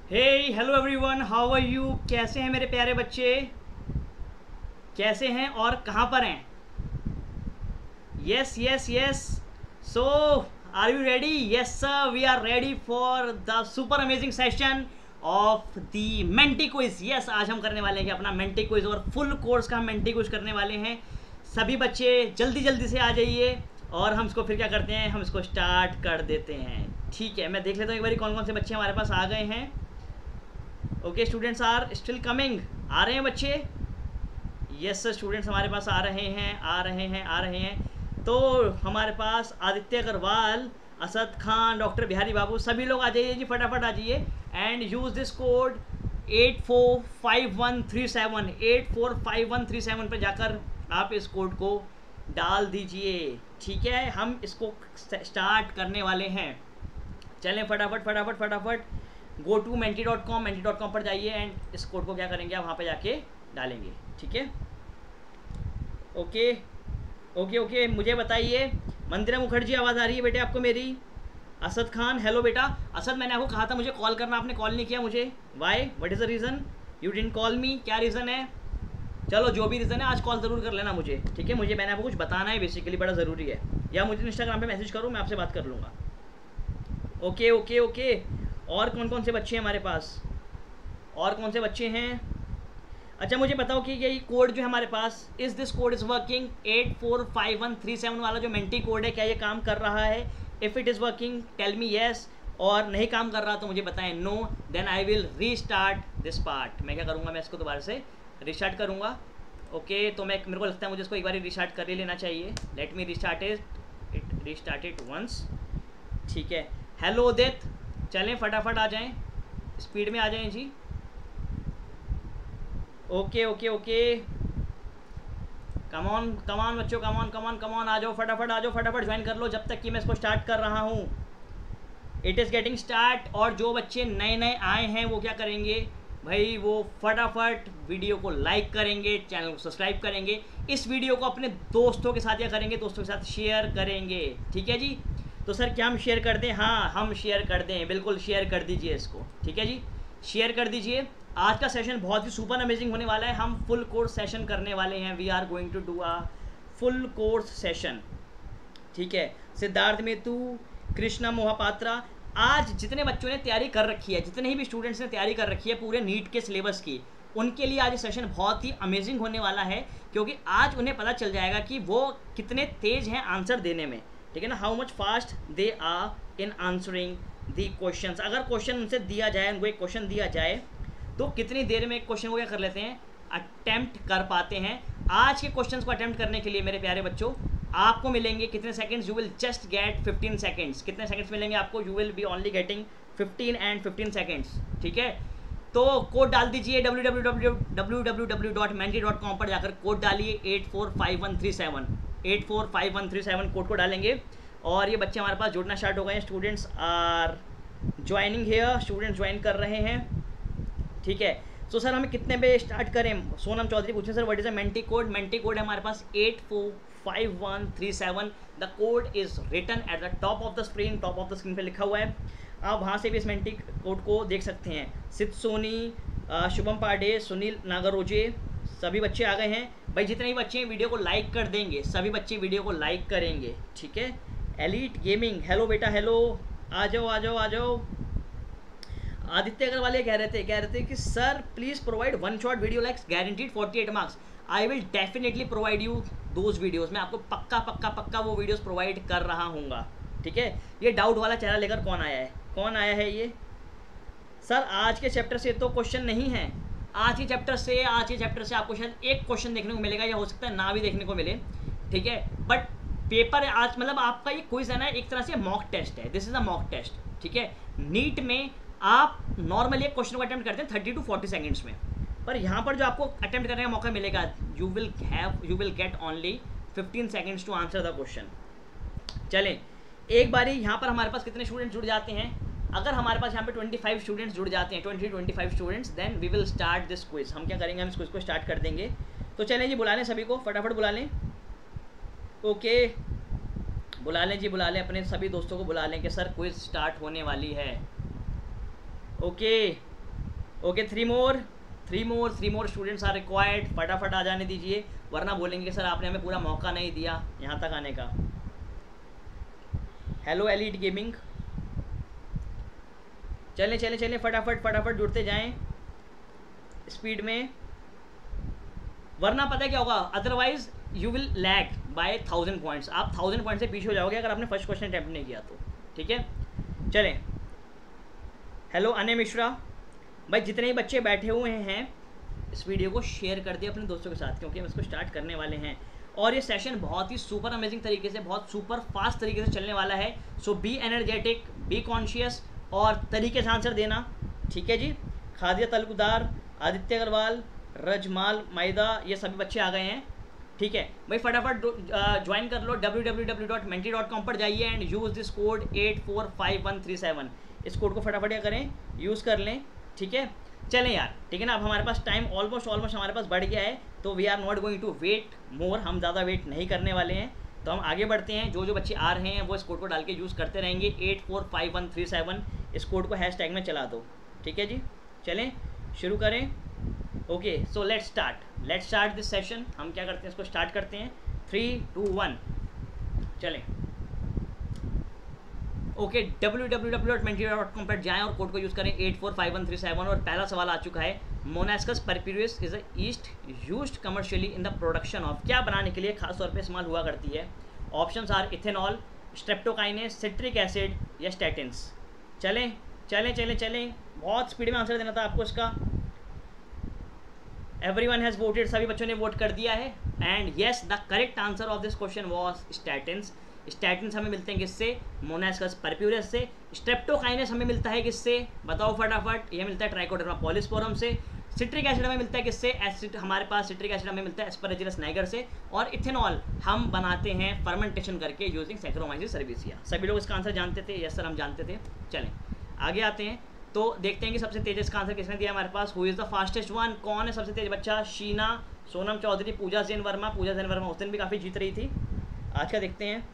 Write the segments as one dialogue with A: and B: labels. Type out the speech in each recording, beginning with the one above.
A: Hey hello everyone, how are you? कैसे हैं मेरे प्यारे बच्चे? कैसे हैं और कहाँ पर हैं? Yes yes yes. So are you ready? Yes sir, we are ready for the super amazing session of the Menti quiz. Yes, आज हम करने वाले हैं अपना मेंटी क्विज और फुल कोर्स का हम मेंटी क्विज करने वाले हैं। सभी बच्चे जल्दी जल्दी से आ जाइए और हम इसको फिर क्या करते हैं, हम इसको स्टार्ट कर देते हैं। ठीक है, मैं देख लेता हूँ एक बार कौन कौन से बच्चे हमारे पास आ गए हैं। Okay, students are still coming. आ रहे हैं बच्चे? यस सर, स्टूडेंट्स हमारे पास आ रहे हैं आ रहे हैं आ रहे हैं। तो हमारे पास आदित्य अग्रवाल, असद खान, डॉक्टर बिहारी बाबू, सभी लोग आ जाइए जी, फटाफट आ जाइए एंड यूज़ दिस कोड 845137। 845137 पर जाकर आप इस कोड को डाल दीजिए। ठीक है, हम इसको स्टार्ट करने वाले हैं। चलें फटाफट फटाफट फटाफट गो टू menti.com। menti.com पर जाइए एंड इस कोड को क्या करेंगे, आप वहाँ पे जाके डालेंगे। ठीक है, ओके ओके ओके। मुझे बताइए, मंदिरा मुखर्जी आवाज़ आ रही है बेटे आपको मेरी? असद खान, हेलो बेटा। असद, मैंने आपको कहा था मुझे कॉल करना, आपने कॉल नहीं किया मुझे। Why, what is the reason you didn't call me? क्या रीज़न है? चलो जो भी रीज़न है, आज कॉल ज़रूर कर लेना मुझे। ठीक है, मुझे मैंने आपको कुछ बताना है, बेसिकली बड़ा ज़रूरी है। या मुझे इंस्टाग्राम पे मैसेज करो, मैं आपसे बात कर लूँगा। Okay okay okay. और कौन कौन से बच्चे हैं हमारे पास? और कौन से बच्चे हैं? अच्छा, मुझे बताओ कि ये कोड जो है हमारे पास, is this code is working? 845137 वाला जो मेंटी कोड है, क्या ये काम कर रहा है? If it is working tell me yes, और नहीं काम कर रहा तो मुझे बताएं no, then I will restart this part. मैं क्या करूँगा, मैं इसको दोबारा से रीस्टार्ट करूँगा। ओके, तो मैं, मेरे को लगता है मुझे इसको एक बार रीस्टार्ट कर ही लेना चाहिए। Let me restart it restart it once. ठीक है, हेलो उदित, चलें फटाफट आ जाएं, स्पीड में आ जाएं जी। Okay okay okay, come on come on बच्चों, कमॉन कमॉन कमॉन, आ जाओ फटाफट, आ जाओ फटाफट, ज्वाइन कर लो जब तक कि मैं इसको स्टार्ट कर रहा हूँ। It is getting start. और जो बच्चे नए नए आए हैं वो क्या करेंगे भाई, वो फटाफट वीडियो को लाइक करेंगे, चैनल को सब्सक्राइब करेंगे, इस वीडियो को अपने दोस्तों के साथ क्या करेंगे, दोस्तों के साथ शेयर करेंगे। ठीक है जी। तो सर क्या हम शेयर कर दें? हाँ, हम शेयर कर दें, बिल्कुल शेयर कर दीजिए इसको। ठीक है जी, शेयर कर दीजिए। आज का सेशन बहुत ही सुपर अमेजिंग होने वाला है। हम फुल कोर्स सेशन करने वाले हैं। We are going to do a full course session. ठीक है, सिद्धार्थ मेतू, कृष्णा मोहापात्रा, आज जितने बच्चों ने तैयारी कर रखी है, जितने ही भी स्टूडेंट्स ने तैयारी कर रखी है पूरे नीट के सिलेबस की, उनके लिए आज सेशन बहुत ही अमेजिंग होने वाला है, क्योंकि आज उन्हें पता चल जाएगा कि वो कितने तेज हैं आंसर देने में। ठीक है ना, how much fast they are in answering the question. अगर क्वेश्चन उनसे दिया जाए, उनको एक क्वेश्चन दिया जाए, तो कितनी देर में एक क्वेश्चन को क्या कर लेते हैं, अटेम्प्ट कर पाते हैं। आज के क्वेश्चंस को अटेम्प्ट करने के लिए मेरे प्यारे बच्चों आपको मिलेंगे कितने seconds? You will just get 15 seconds. कितने सेकंड्स मिलेंगे आपको? You will be only getting 15 and 15 seconds. ठीक है, तो कोड डाल दीजिए www.menti.com पर जाकर कोड डालिए 845137। 845137 कोड को डालेंगे और ये बच्चे हमारे पास जुड़ना स्टार्ट हो गए हैं। Students are joining here, students join कर रहे हैं। ठीक है, सो सर हमें कितने पे स्टार्ट करें? सोनम चौधरी पूछे sir what is a Menti code? Menti code है हमारे पास 845137। The code is written at the top of the screen. Top of the screen पे लिखा हुआ है, आप वहाँ से भी इस मेंटी कोड को देख सकते हैं। सिद्ध सोनी, शुभम पांडे, सुनील नागरोजे, सभी बच्चे आ गए हैं भाई। जितने भी बच्चे हैं वीडियो को लाइक कर देंगे, सभी बच्चे वीडियो को लाइक करेंगे। ठीक है, एलीट गेमिंग, हेलो बेटा हेलो, आ जाओ आ जाओ आ जाओ। आदित्य अग्रवाल ये कह रहे थे कि sir please provide one shot video likes guaranteed 48 marks. I will definitely provide you those videos. मैं आपको पक्का पक्का पक्का वो वीडियोज़ प्रोवाइड कर रहा हूँगा। ठीक है, ये डाउट वाला चेहरा लेकर कौन आया है? कौन आया है ये? सर आज के चैप्टर से तो क्वेश्चन नहीं है। आज के चैप्टर से आपको शायद एक क्वेश्चन देखने को मिलेगा, या हो सकता है ना भी देखने को मिले। ठीक है, बट पेपर आज मतलब आपका ये क्विज है ना, एक तरह से मॉक टेस्ट है। This is a mock test. ठीक है, नीट में आप नॉर्मली एक क्वेश्चन को अटेम्प्ट करते हैं 30 to 40 सेकंड्स में, पर यहाँ पर जो आपको अटेम्प्ट करने का मौका मिलेगा, you will get only 15 seconds to answer the question. चलें एक बारी यहाँ पर हमारे पास कितने स्टूडेंट्स जुड़ जाते हैं? अगर हमारे पास यहाँ पे 25 स्टूडेंट्स जुड़ जाते हैं, 25 students, then we will start this quiz. हम क्या करेंगे, हम इस क्विज को स्टार्ट कर देंगे। तो चलें जी, बुला लें सभी को, फटाफट बुला लें। ओके, बुला लें जी, बुला लें अपने सभी दोस्तों को, बुला लें कि सर क्विज स्टार्ट होने वाली है। Okay, okay, three more students are required, फटाफट आ जाने दीजिए, वरना बोलेंगे कि सर आपने हमें पूरा मौका नहीं दिया यहाँ तक आने का। हेलो एलिट गेमिंग, चलें चलें चलें, फटाफट फटाफट जुड़ते जाएं स्पीड में, वरना पता है क्या होगा, otherwise you will lag by 1000 points. आप 1000 पॉइंट से पीछे हो जाओगे अगर आपने फर्स्ट क्वेश्चन अटैम्प्ट नहीं किया तो। ठीक है, चलें। हेलो अनय मिश्रा भाई, जितने ही बच्चे बैठे हुए हैं इस वीडियो को शेयर कर दिए अपने दोस्तों के साथ, क्योंकि हम इसको स्टार्ट करने वाले हैं और ये सेशन बहुत ही सुपर अमेजिंग तरीके से, बहुत सुपर फास्ट तरीके से चलने वाला है। So be energetic, be conscious और तरीके से आंसर देना। ठीक है जी, खादिया तलकुदार, आदित्य अग्रवाल, रजमाल मैदा, ये सभी बच्चे आ गए हैं। ठीक है भाई, फटाफट ज्वाइन कर लो, www.menti.com पर जाइए एंड यूज़ दिस कोड 845137। इस कोड को फटाफट क्या करें, यूज़ कर लें। ठीक है, चलें यार, ठीक है ना। अब हमारे पास टाइम ऑलमोस्ट हमारे पास बढ़ गया है, तो we are not going to wait more, हम ज़्यादा वेट नहीं करने वाले हैं, तो हम आगे बढ़ते हैं। जो बच्चे आ रहे हैं वो इस कोड को डाल के यूज़ करते रहेंगे, 845137, इस कोड को हैशटैग में चला दो। ठीक है जी, चलें शुरू करें। Okay, so let's start this session. हम क्या करते हैं, इसको स्टार्ट करते हैं, 3 2 1 चलें। ओके, www.menti.com पर जाएं और कोड को यूज़ करें 845137। और पहला सवाल आ चुका है, Monascus purpureus is a yeast used commercially in the production of, क्या बनाने के लिए खास तौर पे इस्तेमाल हुआ करती है। Options are ethanol, streptokinase, citric acid या स्टैटिन्स। चलें चलें चलें चलें, बहुत स्पीड में आंसर देना था आपको इसका। एवरीवन हैज़ वोटेड, सभी बच्चों ने वोट कर दिया है and yes the correct answer of this question was statins. Statins हमें मिलते हैं किससे, मोनास्कस परप्यूरियस से। स्ट्रेप्टोकाइनेस हमें मिलता है किससे, बताओ फटाफट, ये मिलता है ट्राइकोडर्मा पॉलिस्पोरम से। सिट्रिक एसिड हमें मिलता है किससे, एसिड हमारे पास सिट्रिक एसिड हमें मिलता है एस्परजिलस नाइगर से। और इथेनॉल हम बनाते हैं फर्मेंटेशन करके यूजिंग सैक्रोमाइसिस सर्विसिया। सभी लोग इसका आंसर जानते थे, यस सर हम जानते थे। चलें आगे आते हैं, तो देखते हैं कि सबसे तेज इसका आंसर किसने दिया हमारे पास। Who is the fastest one, कौन है सबसे तेज बच्चा, शीना, सोनम चौधरी, पूजा जैन वर्मा। पूजा जैन वर्मा उस दिन भी काफ़ी जीत रही थी, आज का देखते हैं।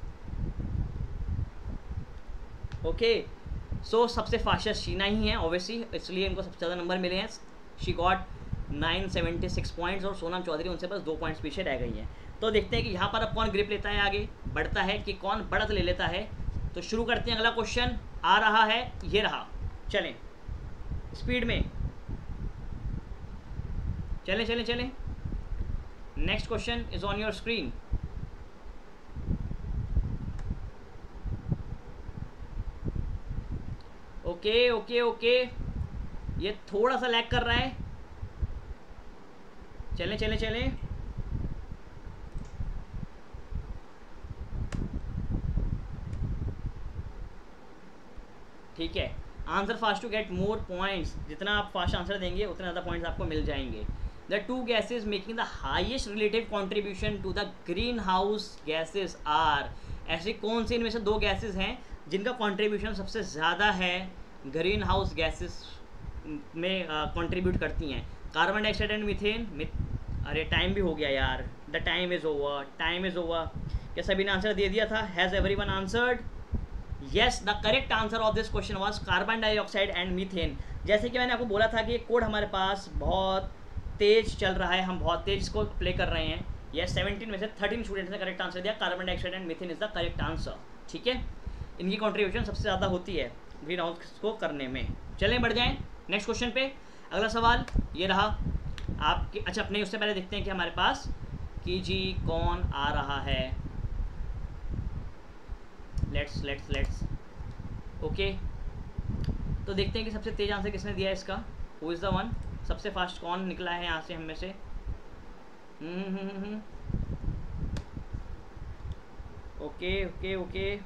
A: ओके, सो सबसे फास्टेस्ट शीना ही है ऑब्वियसली, इसलिए इनको सबसे ज़्यादा नंबर मिले हैं। शी गॉट 976 पॉइंट्स और सोनम चौधरी उनसे बस 2 पॉइंट्स पीछे रह गई हैं। तो देखते हैं कि यहाँ पर अब कौन ग्रिप लेता है, आगे बढ़ता है कि कौन बढ़त ले लेता है। तो शुरू करते हैं, अगला क्वेश्चन आ रहा है, ये रहा। चलें स्पीड में, चलें चलें चलें। Next question is on your screen. Okay okay okay, ये थोड़ा सा लैग कर रहा है, चलें चलें चलें। ठीक है, answer fast to get more points, जितना आप फास्ट आंसर देंगे उतने ज़्यादा पॉइंट्स आपको मिल जाएंगे। The 2 gases making the highest relative contribution to the greenhouse gases are, ऐसे कौन से इनमें से 2 गैसेज हैं जिनका कॉन्ट्रीब्यूशन सबसे ज़्यादा है ग्रीन हाउस गैसेज में कंट्रीब्यूट करती हैं। Carbon dioxide and methane. अरे टाइम भी हो गया यार, the time is over, time is over. क्या सभी ने आंसर दे दिया था, has everyone answered. Yes, the correct answer of this question was carbon dioxide and methane. जैसे कि मैंने आपको बोला था कि ये कोड हमारे पास बहुत तेज चल रहा है, हम बहुत तेज इसको प्ले कर रहे हैं। यस, 17 में से 13 स्टूडेंट्स ने करेक्ट आंसर दिया, carbon dioxide and methane is the correct answer. ठीक है, इनकी कॉन्ट्रीब्यूशन सबसे ज़्यादा होती है ग्रीन हाउस को करने में। चलें बढ़ जाएँ नेक्स्ट क्वेश्चन पे। अगला सवाल ये रहा आपके, अच्छा अपने उससे पहले देखते हैं कि हमारे पास कि जी कौन आ रहा है। लेट्स ओके, तो देखते हैं कि सबसे तेज आंसर किसने दिया है इसका। हु इज़ द वन, सबसे फास्ट कौन निकला है यहाँ से हम में से। Okay okay okay,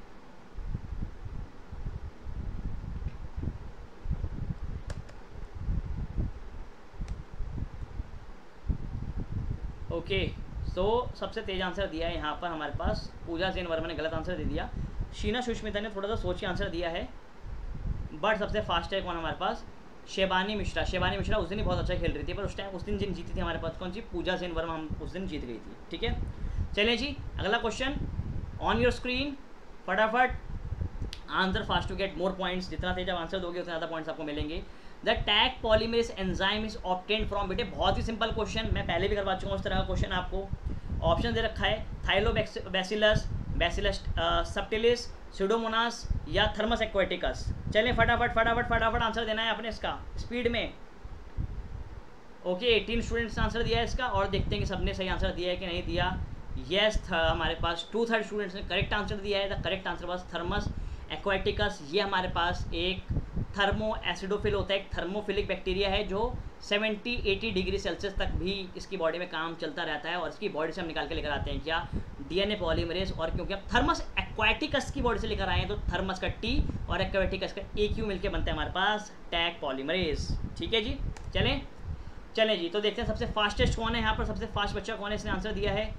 A: okay, so सबसे तेज आंसर दिया है यहाँ पर हमारे पास पूजा जैन वर्मा ने गलत आंसर दे दिया। शीना सुष्मिता ने थोड़ा सा सोच के आंसर दिया है, बट सबसे फास्ट है कौन हमारे पास, शेबानी मिश्रा। शेबानी मिश्रा उस दिन ही बहुत अच्छा खेल रही थी, पर उस दिन जिन जीती थी हमारे पास कौन सी, पूजा जैन वर्मा, हम उस दिन जीत गई थी। ठीक है, चलिए जी अगला क्वेश्चन ऑन योर स्क्रीन, फटाफट answer fast to get more points, जितना तेज आप आंसर दोगे उतना ज़्यादा पॉइंट्स आपको मिलेंगे। The Taq polymerase enzyme is obtained from, बेटे बहुत ही सिंपल क्वेश्चन, मैं पहले भी करवा चुका हूँ उस तरह का क्वेश्चन आपको। ऑप्शन दे रखा है थाइलोबैसिलस, बैसिलस सबटिलिस, स्यूडोमोनास या थर्मस एक्वाटिकस। चलें फटाफट फटाफट फटाफट आंसर देना है अपने इसका स्पीड में। ओके 18 स्टूडेंट्स ने आंसर दिया है इसका, और देखते हैं कि सबने सही आंसर दिया है कि नहीं दिया। यस हमारे पास 2/3 स्टूडेंट्स ने करेक्ट आंसर दिया है। The correct answer was Thermus aquaticus. ये हमारे पास एक थर्मो एसिडोफिल होता है, एक थर्मोफिलिक बैक्टीरिया है जो 70-80 डिग्री सेल्सियस तक भी इसकी बॉडी में काम चलता रहता है, और इसकी बॉडी से हम निकाल के लेकर आते हैं क्या, डीएनए पॉलीमरेज। और क्योंकि अब थर्मस एक्वाटिकस की बॉडी से लेकर आए हैं तो थर्मस का टी और एक्वाटिकस का AQ मिलकर बनता है हमारे पास टैग पॉलीमरेज। ठीक है जी, चलें चलें जी। तो देखते हैं सबसे फास्टेस्ट कौन है यहाँ पर, सबसे फास्ट बच्चा कौन है, इसने आंसर दिया है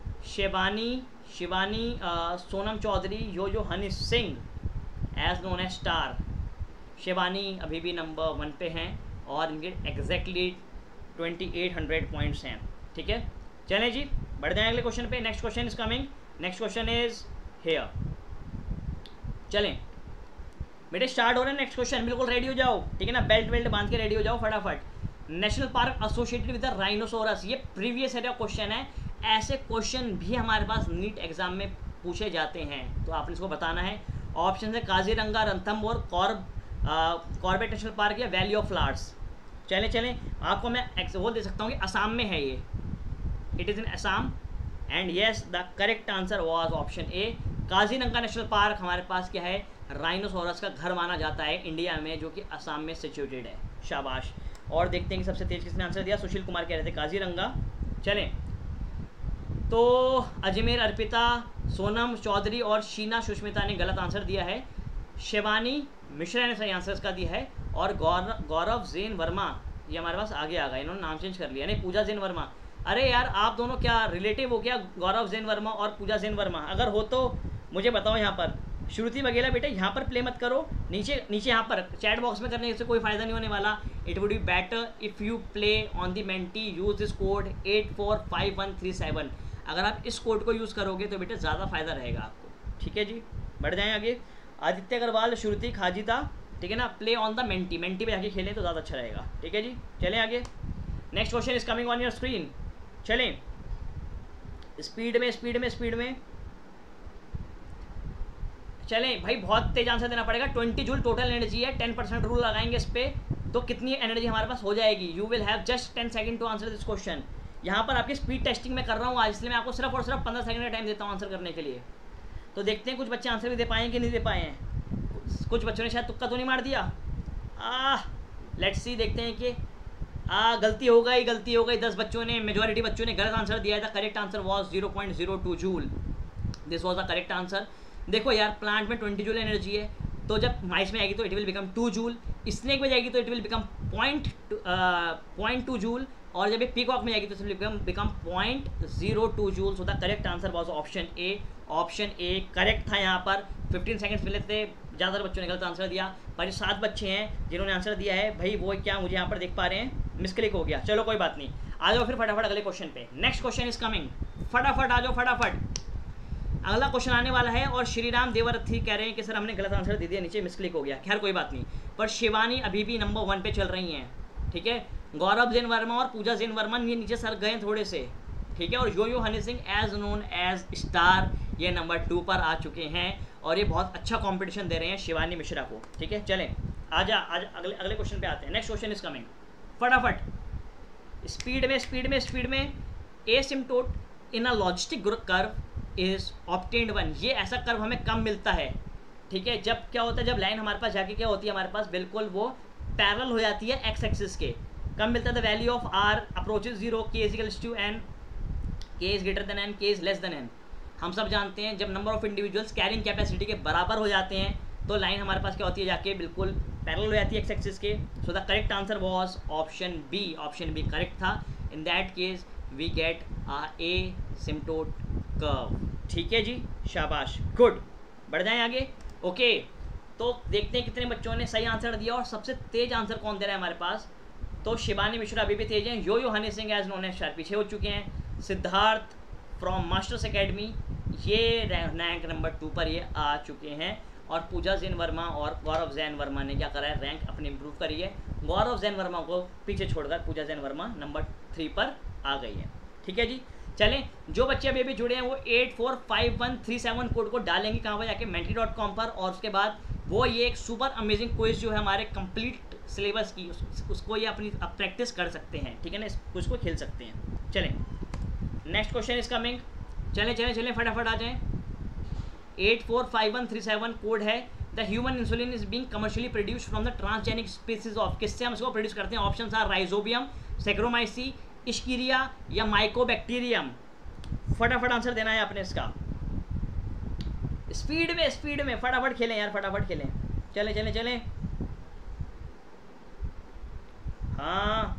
A: Shivani Sonam Chaudhary yo Honey Singh as known as star. Shivani अभी भी नंबर 1 पे हैं और इनके एग्जैक्टली 2800 पॉइंट्स हैं। ठीक है, चलें जी बढ़ जाएं अगले क्वेश्चन पे। Next question is coming, next question is here. चलें बेटे स्टार्ट हो रहे हैं नेक्स्ट क्वेश्चन, बिल्कुल रेडी हो जाओ, ठीक है ना, बेल्ट बांध के रेडी हो जाओ फटाफट। National park associated with the rhinoceros, ये प्रीवियस एरिया क्वेश्चन है। ऐसे क्वेश्चन भी हमारे पास नीट एग्जाम में पूछे जाते हैं, तो आपने इसको बताना है। ऑप्शन है Kaziranga, Ranthambore, Corbett national park या वैली ऑफ फ्लावर्स। चलें आपको मैं वो दे सकता हूँ कि असम में है ये, it is in Assam, and yes the correct answer was option A Kaziranga national park. हमारे पास क्या है, राइनोसोरस का घर माना जाता है इंडिया में, जो कि असम में सिचुएटेड है। शाबाश। और देखते हैं कि सबसे तेज किसने आंसर दिया। सुशील कुमार कह रहे थे काजीरंगा। चलें तो अजमेर अर्पिता, सोनम चौधरी और शीना सुष्मिता ने गलत आंसर दिया है। शिवानी मिश्रा ने सही आंसर इसका दिया है, और गौरव जैन वर्मा ये हमारे पास आगे आ गए, इन्होंने नाम चेंज कर लिया, नहीं पूजा जैन वर्मा। अरे यार आप दोनों क्या रिलेटिव हो क्या, गौरव जैन वर्मा और पूजा जैन वर्मा? अगर हो तो मुझे बताओ। यहाँ पर श्रुति वगैरह बेटा यहाँ पर प्ले मत करो, नीचे यहाँ पर चैट बॉक्स में करने से कोई फ़ायदा नहीं होने वाला। It would be better if you play on the Menti, use this code 845137। अगर आप इस कोड को यूज़ करोगे तो बेटा ज़्यादा फ़ायदा रहेगा आपको। ठीक है जी, बढ़ जाएँ आगे। आदित्य अग्रवाल, श्रुति खाजिता, ठीक है ना, प्ले ऑन द मेंटी पे जाके खेलें तो ज़्यादा अच्छा रहेगा। ठीक है जी, चलें आगे। Next question is coming on your screen. चलें स्पीड में चलें भाई, बहुत तेज आंसर देना पड़ेगा। 20 जूल टोटल एनर्जी है, 10% रूल लगाएंगे इस पर तो कितनी एनर्जी हमारे पास हो जाएगी। You will have just 10 second to answer this question. यहाँ पर आपकी स्पीड टेस्टिंग मैं कर रहा हूँ आज, इसलिए मैं आपको सिर्फ और सिर्फ 15 सेकंड का टाइम देता हूँ आंसर करने के लिए। तो देखते हैं कुछ बच्चे आंसर भी दे पाए कि नहीं दे पाए हैं। कुछ बच्चों ने शायद तुक्का तो नहीं मार दिया। लेट्स सी, देखते हैं कि गलती हो गई। 10 बच्चों ने, मेजॉरिटी बच्चों ने गलत आंसर दिया है। The correct answer was 0.02 joule. This was the correct answer. देखो यार, प्लांट में 20 जूल एनर्जी है, तो जब माइस में आएगी तो it will become 2 joule, snake में जाएगी तो इट विल बिकम 0.2 जूल, और जब ये पीकॉक में जाएगी तो it will become 0.02 joule. So the correct answer was option A. Option A correct था। यहाँ पर 15 सेकंड्स मिले थे, ज़्यादातर बच्चों ने गलत आंसर दिया, पर 7 बच्चे हैं जिन्होंने आंसर दिया है। भाई वो क्या, मुझे यहाँ पर देख पा रहे हैं, मिसक्लिक हो गया। चलो कोई बात नहीं, आ जाओ फिर फटाफट अगले क्वेश्चन पे। नेक्स्ट क्वेश्चन इज कमिंग, फटाफट आ जाओ फटाफट। अगला क्वेश्चन आने वाला है, और श्रीराम देवरथी कह रहे हैं कि सर हमने गलत आंसर दे दिया, नीचे मिसक्लिक हो गया। खैर कोई बात नहीं, पर शिवानी अभी भी नंबर 1 पे चल रही हैं। ठीक है, गौरव जैन वर्मा और पूजा जैन वर्मा ये नीचे सर गए थोड़े से। ठीक है, और yo Honey Singh as known as star ये नंबर 2 पर आ चुके हैं, और ये बहुत अच्छा कंपटीशन दे रहे हैं शिवानी मिश्रा को। ठीक है, चलें आजा अगले क्वेश्चन पे आते हैं। नेक्स्ट क्वेश्चन इज कमिंग, फटाफट स्पीड में। Asymptote in a logistic curve is obtained one. ये ऐसा कर्व हमें कम मिलता है। ठीक है, जब क्या होता है, जब लाइन हमारे पास जाके क्या होती है, हमारे पास बिल्कुल वो पैरेलल हो जाती है एक्स एक्सिस के। कम मिलता है the value of r approaches 0, K is equals to N, K is greater than N, K is less than N. हम सब जानते हैं जब number of individuals carrying capacity के बराबर हो जाते हैं तो लाइन हमारे पास क्या होती है, जाके बिल्कुल पैरेलल हो जाती है एक्स एक्सिस के। So the correct answer was option B. Option B correct था। In that case we get asymptote curve. ठीक है जी, शाबाश, गुड। बढ़ जाएं आगे। ओके, तो देखते हैं कितने बच्चों ने सही आंसर दिया, और सबसे तेज आंसर कौन दे रहा है हमारे पास। तो शिवानी मिश्रा अभी भी तेज हैं। Yo Honey Singh as known as star पीछे हो चुके हैं। सिद्धार्थ फ्रॉम मास्टर्स एकेडमी ये रैंक नंबर 2 पर ये आ चुके हैं, और पूजा जैन वर्मा और गौरव जैन वर्मा ने क्या करा है, रैंक अपनी इंप्रूव करी है। गौरव जैन वर्मा को पीछे छोड़कर पूजा जैन वर्मा नंबर 3 पर आ गई है। ठीक है जी, चलें, जो बच्चे अभी जुड़े हैं वो 845137 कोड को डालेंगे कहाँ पर जाके, mentally.com पर, और उसके बाद वो ये एक सुपर अमेजिंग क्विज जो है हमारे कंप्लीट सिलेबस की उसको ये अपनी प्रैक्टिस कर सकते हैं। ठीक है ना, इस क्विज को खेल सकते हैं। चलें, नेक्स्ट क्वेश्चन इज कमिंग। चलें फटाफट आ जाएं। 845137 कोड है। The human insulin is being commercially produced from the transgenic species of, किससे हम इसको प्रोड्यूस करते हैं? Option are Rhizobium, Saccharomyces, Escherichia या माइकोबैक्टीरियम। फटाफट आंसर देना है आपने इसका। स्पीड में फटाफट खेलें यार, फटाफट खेलें। चलें हाँ,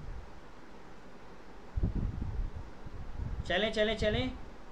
A: चलें।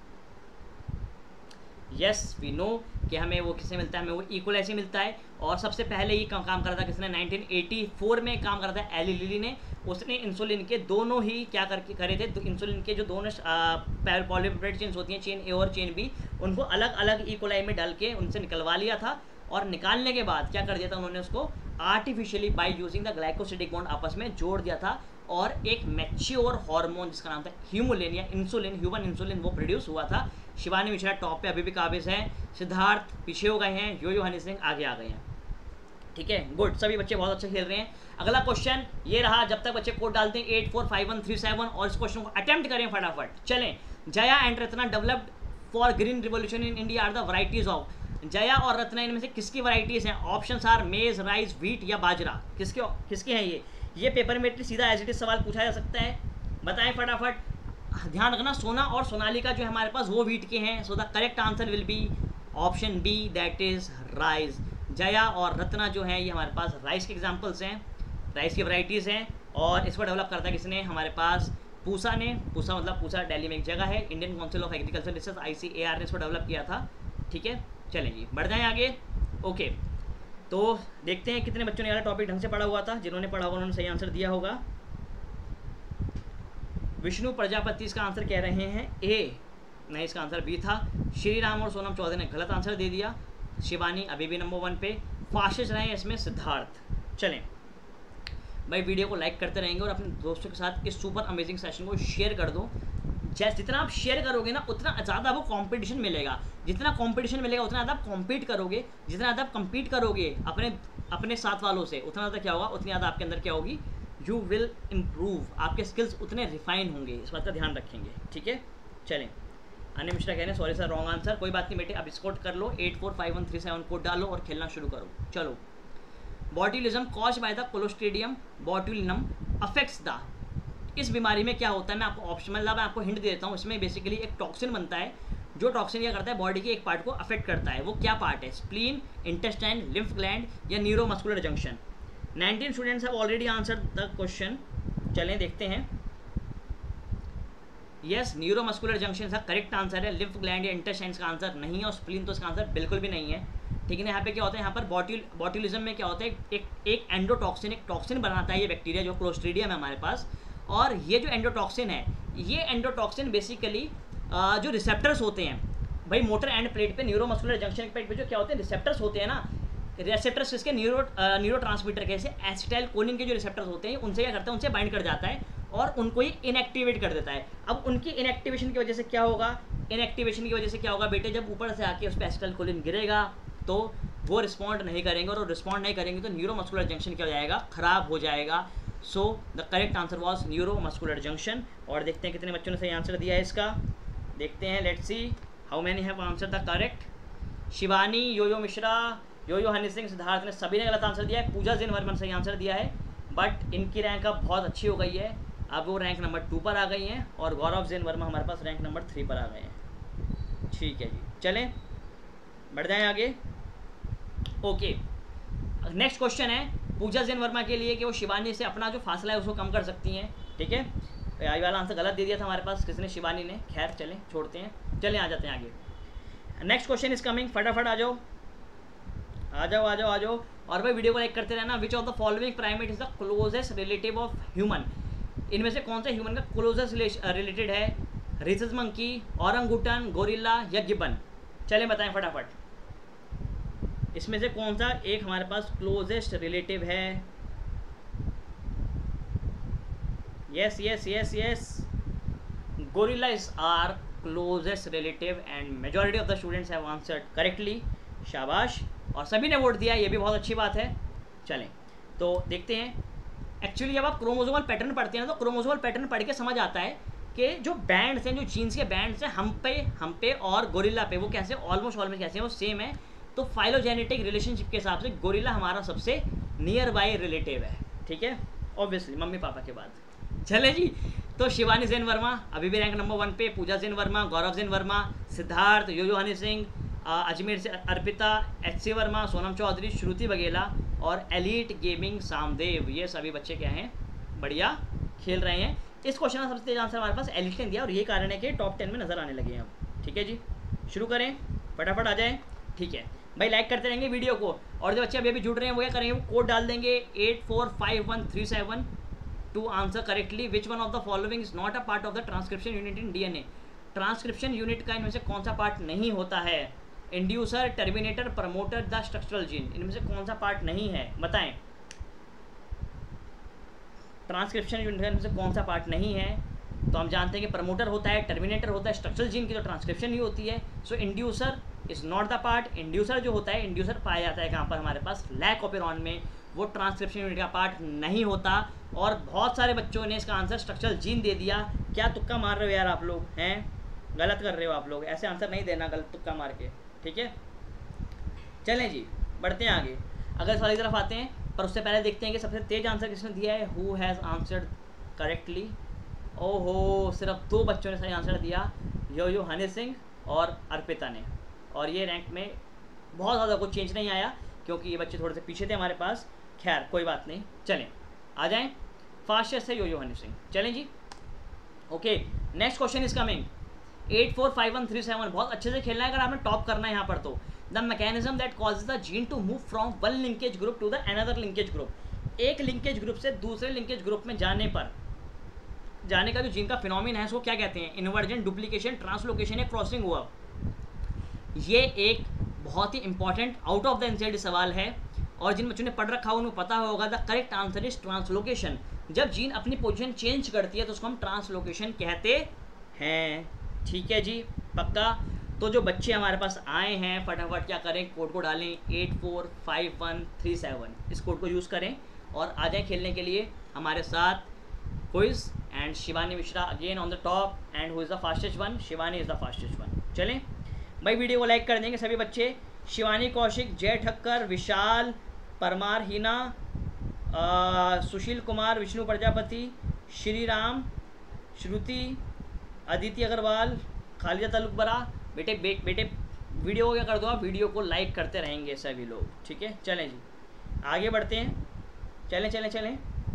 A: यस वी नो कि हमें वो किससे मिलता है, हमें वो इक्वल से मिलता है। और सबसे पहले ये काम करा था किसने? 1984 में काम करा था एली लिली ने। उसने इंसुलिन के दोनों ही क्या करे थे, तो इंसुलिन के जो दोनों पॉलीपेप्टाइड चेन्स होती हैं, चेन ए और चेन बी, उनको अलग अलग इक्वलाई में डाल के उनसे निकलवा लिया था। और निकालने के बाद क्या कर दिया था उन्होंने, उसको artificially by using the glycosidic bond आपस में जोड़ दिया था, और एक मैच्योर हार्मोन जिसका नाम था ह्यूमुलिन या इंसुलिन, ह्यूमन इंसुलिन, वो प्रोड्यूस हुआ था। शिवानी मिश्रा टॉप पे अभी भी काबिज हैं, सिद्धार्थ पीछे हो गए हैं, यो हनी सिंह आगे आ गए हैं। ठीक है, गुड, सभी बच्चे बहुत अच्छे खेल रहे हैं। अगला क्वेश्चन ये रहा, जब तक बच्चे कोड डालते हैं 845137 और इस क्वेश्चन को अटेम्प्ट करें फटाफट। चलें, Jaya and Ratna developed for green revolution in India are the varieties of. Jaya और रत्ना इनमें से किसकी वराइटीज हैं? Options are maize, rice, wheat या बाजरा। किसके हैं ये पेपर में सीधा एज इट इज सवाल पूछा जा सकता है, बताएं फटाफट। ध्यान रखना, सोना और सोनालिका जो है हमारे पास वो व्हीट के हैं। So the correct answer will be option B, that is rice. Jaya और रत्ना जो हैं ये हमारे पास राइस के एग्जाम्पल्स हैं, राइस की वैरायटीज़ हैं। और इसको डेवलप करता है किसने? हमारे पास पूसा ने। पूसा मतलब पूसा दिल्ली में एक जगह है, Indian council of agriculture research ICAR ने इसको डेवलप किया था। ठीक है, चलें जी, बढ़ जाएँ आगे। ओके, तो देखते हैं कितने बच्चों ने यार टॉपिक ढंग से पढ़ा हुआ था। जिन्होंने पढ़ा हुआ उन्होंने सही आंसर दिया होगा। विष्णु प्रजापति इसका आंसर कह रहे हैं ए, नहीं इसका आंसर बी था। श्री राम और सोनम चौधरी ने गलत आंसर दे दिया। शिवानी अभी भी नंबर 1 पे, फास्टेस्ट रहे इसमें सिद्धार्थ। चलें भाई, वीडियो को लाइक करते रहेंगे और अपने दोस्तों के साथ इस सुपर अमेजिंग सेशन को शेयर कर दो। जितना आप शेयर करोगे ना उतना ज़्यादा आपको कंपटीशन मिलेगा, जितना कंपटीशन मिलेगा उतना ज़्यादा आप कॉम्पीट करोगे, जितना ज़्यादा आप कम्पीट करोगे अपने साथ वालों से, उतना ज़्यादा क्या होगा, उतनी ज़्यादा आपके अंदर क्या होगी, यू विल इम्प्रूव, आपके स्किल्स उतने रिफाइन होंगे। इस बात का ध्यान रखेंगे। ठीक है, चलें। अन्य मिश्रा कह रहे हैं सॉरी सर रॉन्ग आंसर, कोई बात नहीं बेटे, अब स्कोर कर लो, 845137 कोड डालो और खेलना शुरू करो। चलो, botulism caused by the clostridium botulinum affects the, इस बीमारी में क्या होता है, मैं आपको ऑप्शन मतलब मैं आपको हिंट दे देता हूँ। इसमें बेसिकली एक टॉक्सिन बनता है, जो टॉक्सिन क्या करता है, बॉडी के एक पार्ट को अफेक्ट करता है। वो क्या पार्ट है? स्प्लीन, इंटेस्टाइन, लिम्फ ग्लैंड या neuromuscular junction. 19 students have already answered the question. चलें देखते हैं। यस, न्यूरोमस्कुलर जंक्शन इसका करेक्ट आंसर है। लिम्फ ग्लैंड या इंटेस्टाइन का आंसर नहीं है, और स्प्लीन तो इसका आंसर बिल्कुल भी नहीं है। ठीक है ना, यहाँ पे क्या होता है, यहाँ पर बॉट्यूलिज्म में क्या होता है, एक एंडोटॉक्सिन, एक टॉक्सिन बनाता है ये बैक्टीरिया जो क्लोस्ट्रीडियम है हमारे पास। और ये जो एंडोटॉक्सिन है, ये एंडोटॉक्सिन बेसिकली जो रिसेप्टर्स होते हैं भाई मोटर एंड प्लेट पे, न्यूरोमस्कुलर जंक्शन प्लेट पे जो क्या होते हैं, रिसेप्टर्स होते हैं ना, रिसेप्टर्स इसके न्यूरोट्रांसमीटर के, जैसे एसिटाइलकोलिन के जो रिसेप्टर्स होते हैं उनसे क्या करता है, उनसे बाइंड कर जाता है और उनको ही इनएक्टिवेट कर देता है। अब उनकी इनएक्टिवेशन की वजह से क्या होगा, इनएक्टिवेशन की वजह से क्या होगा बेटे, जब ऊपर से आके उस पर एसिटाइलकोलिन गिरेगा तो वो रिस्पॉन्ड नहीं करेंगे, और रिस्पॉन्ड नहीं करेंगे तो न्यूरोमस्कुलर जंक्शन क्या हो जाएगा, खराब हो जाएगा। So the correct answer was neuromuscular junction. और देखते हैं कितने बच्चों ने सही आंसर दिया है इसका, देखते हैं। Let's see how many have answer the correct. Shivani, yo Mishra, yo Honey Singh, Siddharth ने सभी ने गलत आंसर दिया है। पूजा जैन वर्मन सही आंसर दिया है, बट इनकी रैंक अब बहुत अच्छी हो गई है, अब वो रैंक नंबर 2 पर आ गई हैं, और गौरव जैन वर्मा हमारे पास रैंक नंबर 3 पर आ गए हैं। ठीक है जी, चलें बढ़ जाएँ आगे। ओके, नेक्स्ट क्वेश्चन है पूजा जैन वर्मा के लिए कि वो शिवानी से अपना जो फासला है उसको कम कर सकती हैं। ठीक है, आई वाला आंसर गलत दे दिया था हमारे पास किसने, शिवानी ने। खैर चलें छोड़ते हैं, चलें आ जाते हैं आगे। नेक्स्ट क्वेश्चन इज कमिंग, फटाफट आ जाओ आ जाओ आ जाओ आ जाओ। और भाई वीडियो को लाइक करते रहना। Which of the following primate is the closest relative of human, इनमें से कौन सा ह्यूमन का क्लोजेस्ट रिलेटेड है, रिसस मंकी, औरंगुटन, गोरिल्ला या गिबन। चलें बताएं फटाफट। इसमें से कौन सा एक हमारे पास क्लोजेस्ट रिलेटिव है? Yes yes yes yes, gorillas are closest relative and majority of the students have answered correctly. शाबाश, और सभी ने वोट दिया, ये भी बहुत अच्छी बात है। चलें तो देखते हैं। एक्चुअली जब आप क्रोमोसोमल पैटर्न पढ़ते हैं ना, तो क्रोमोसोमल पैटर्न पढ़ के समझ आता है कि जो बैंड्स हैं, जो जीन्स के बैंड्स हैं, हम पे और गोरिल्ला पे, वो कैसे ऑलमोस्ट कैसे हैं, वो सेम है। तो फाइलोजेनेटिक रिलेशनशिप के हिसाब से गोरिल्ला हमारा सबसे नियर बाय रिलेटिव है, ठीक है, ऑब्वियसली मम्मी पापा के बाद। चले जी, तो शिवानी जैन वर्मा अभी भी रैंक नंबर 1 पे, पूजा जैन वर्मा, गौरव जैन वर्मा, सिद्धार्थ, योयो हनी सिंह, अजमेर से अर्पिता, HC वर्मा, सोनम चौधरी, श्रुति बघेला और एलीट गेमिंग सामदेव, ये सभी बच्चे क्या हैं, बढ़िया खेल रहे हैं। इस क्वेश्चन का सबसे तेज आंसर हमारे पास एलीट ने दिया और ये कारण है कि टॉप 10 में नजर आने लगे हैं अब। ठीक है जी, शुरू करें, फटाफट आ जाएं। ठीक है भाई, लाइक करते रहेंगे वीडियो को, और जो बच्चे अभी जुड़ रहे हैं वो क्या करेंगे, वो कोड डाल देंगे 845137 to answer correctly which one of the following is not a part of the transcription unit in DNA। Transcription unit का इनमें से कौन सा पार्ट नहीं होता है? Inducer, terminator, promoter, the structural gene, इनमें से कौन सा पार्ट नहीं है, बताएं। ट्रांसक्रिप्शन यूनिट में से कौन सा पार्ट नहीं है? तो हम जानते हैं कि प्रमोटर होता है, टर्मिनेटर होता है, स्ट्रक्चरल जीन की तो ट्रांसक्रिप्शन ही होती है। So inducer is not the part. Inducer जो होता है, इंड्यूसर पाया जाता है कहाँ पर, हमारे पास लैक ऑपेरॉन में, वो ट्रांसक्रिप्शन यूनिट का पार्ट नहीं होता। और बहुत सारे बच्चों ने इसका आंसर स्ट्रक्चरल जीन दे दिया। क्या तुक्का मार रहे हो यार आप लोग, हैं गलत कर रहे हो आप लोग, ऐसे आंसर नहीं देना गलत तुक्का मार के, ठीक है। चलें जी, बढ़ते हैं आगे, अगर सवाल की तरफ आते हैं, पर उससे पहले देखते हैं कि सबसे तेज आंसर किसने दिया है। Who has answered correctly? ओहो, सिर्फ 2 बच्चों ने सही आंसर दिया, योयो हनी सिंह और अर्पिता ने, और ये रैंक में बहुत ज़्यादा कुछ चेंज नहीं आया क्योंकि ये बच्चे थोड़े से पीछे थे हमारे पास। खैर कोई बात नहीं, चलें आ जाएं। फास्टेस्ट है योयो हनी सिंह। चलें जी, okay, next question is coming. 845137, बहुत अच्छे से खेलना है अगर आपने टॉप करना है यहाँ पर। तो the mechanism that causes the gene to move from one linkage group to the another linkage group. एक लिंकेज ग्रुप से दूसरे लिंकेज ग्रुप में जाने का जो जीन का फिनोमिन है उसको क्या कहते हैं? इन्वर्जन, डुप्लीकेशन, ट्रांसलोकेशन या क्रॉसिंग हुआ। ये एक बहुत ही important out of the NCERT सवाल है, और जिन बच्चों ने पढ़ रखा उनको पता होगा। The correct answer is translocation. जब जीन अपनी पोजीशन चेंज करती है तो उसको हम ट्रांसलोकेशन कहते हैं। ठीक है जी, पक्का। तो जो बच्चे हमारे पास आए हैं फटाफट क्या करें, कोड को डालें 845137, इस कोड को यूज़ करें और आ जाएं खेलने के लिए हमारे साथ। Quiz and Shivani Mishra again on the top, and who is the fastest one? Shivani is the fastest one. चलें भाई, वीडियो को लाइक कर देंगे सभी बच्चे। शिवानी कौशिक, जय ठक्कर, विशाल परमार, हिना, सुशील कुमार, विष्णु प्रजापति, श्री राम, श्रुति, अदिति अग्रवाल, खालिदा तलुकबरा। बेटे वीडियो को क्या कर दो आप, वीडियो को लाइक करते रहेंगे सभी लोग, ठीक है। चलें जी, आगे बढ़ते हैं। चलें,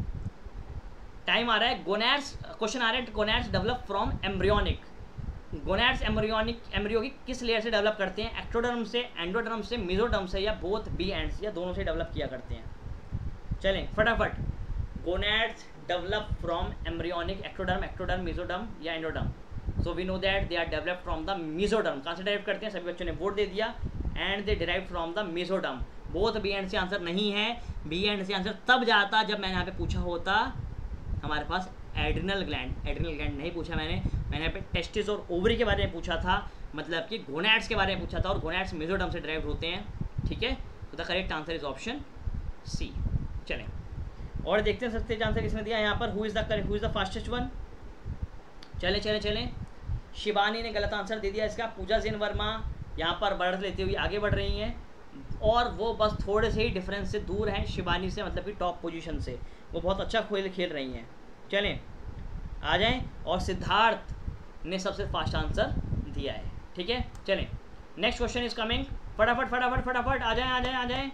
A: टाइम आ रहा है। गोनैड्स, क्वेश्चन आ रहे हैं, gonads develop from embryonic. Gonads embryo की किस लेयर से डेवलप करते हैं? एक्टोडर्म से, एंडोडर्म से, मेसोडर्म से, या बोथ बी एंड सी, या दोनों से डेवलप किया करते हैं। चलें फटाफट, gonads develop from embryonic, ectoderm, mesoderm या endoderm. So we know that they are develop from the mesoderm. कहाँ से डेराइव करते हैं? सभी बच्चों ने वोट दे दिया, and they derive from the mesoderm. Both B and C answer नहीं है। बी एंड सी आंसर तब जाता जब मैंने यहाँ पे पूछा होता हमारे पास एड्रिनल ग्लैंड नहीं पूछा मैंने यहाँ पे टेस्टिस और ओवरी के बारे में पूछा था, मतलब कि गोनैड्स के बारे में पूछा था, और गोनैड्स मेसोडर्म से डेराइव होते हैं। ठीक है, तो the correct answer is option C. चलें और देखते हैं सबसे तेज आंसर किसने दिया यहाँ पर। Who is the fastest one? चलें। शिवानी ने गलत आंसर दे दिया इसका। पूजा जैन वर्मा यहाँ पर बढ़त लेते हुए आगे बढ़ रही हैं, और वो बस थोड़े से ही डिफरेंस से दूर हैं शिवानी से, मतलब कि टॉप पोजीशन से। वो बहुत अच्छा खेल रही हैं। चलें आ जाएं, और सिद्धार्थ ने सबसे फास्ट आंसर दिया है। ठीक है, चलें नेक्स्ट क्वेश्चन इज कमिंग। फटाफट आ जाएं।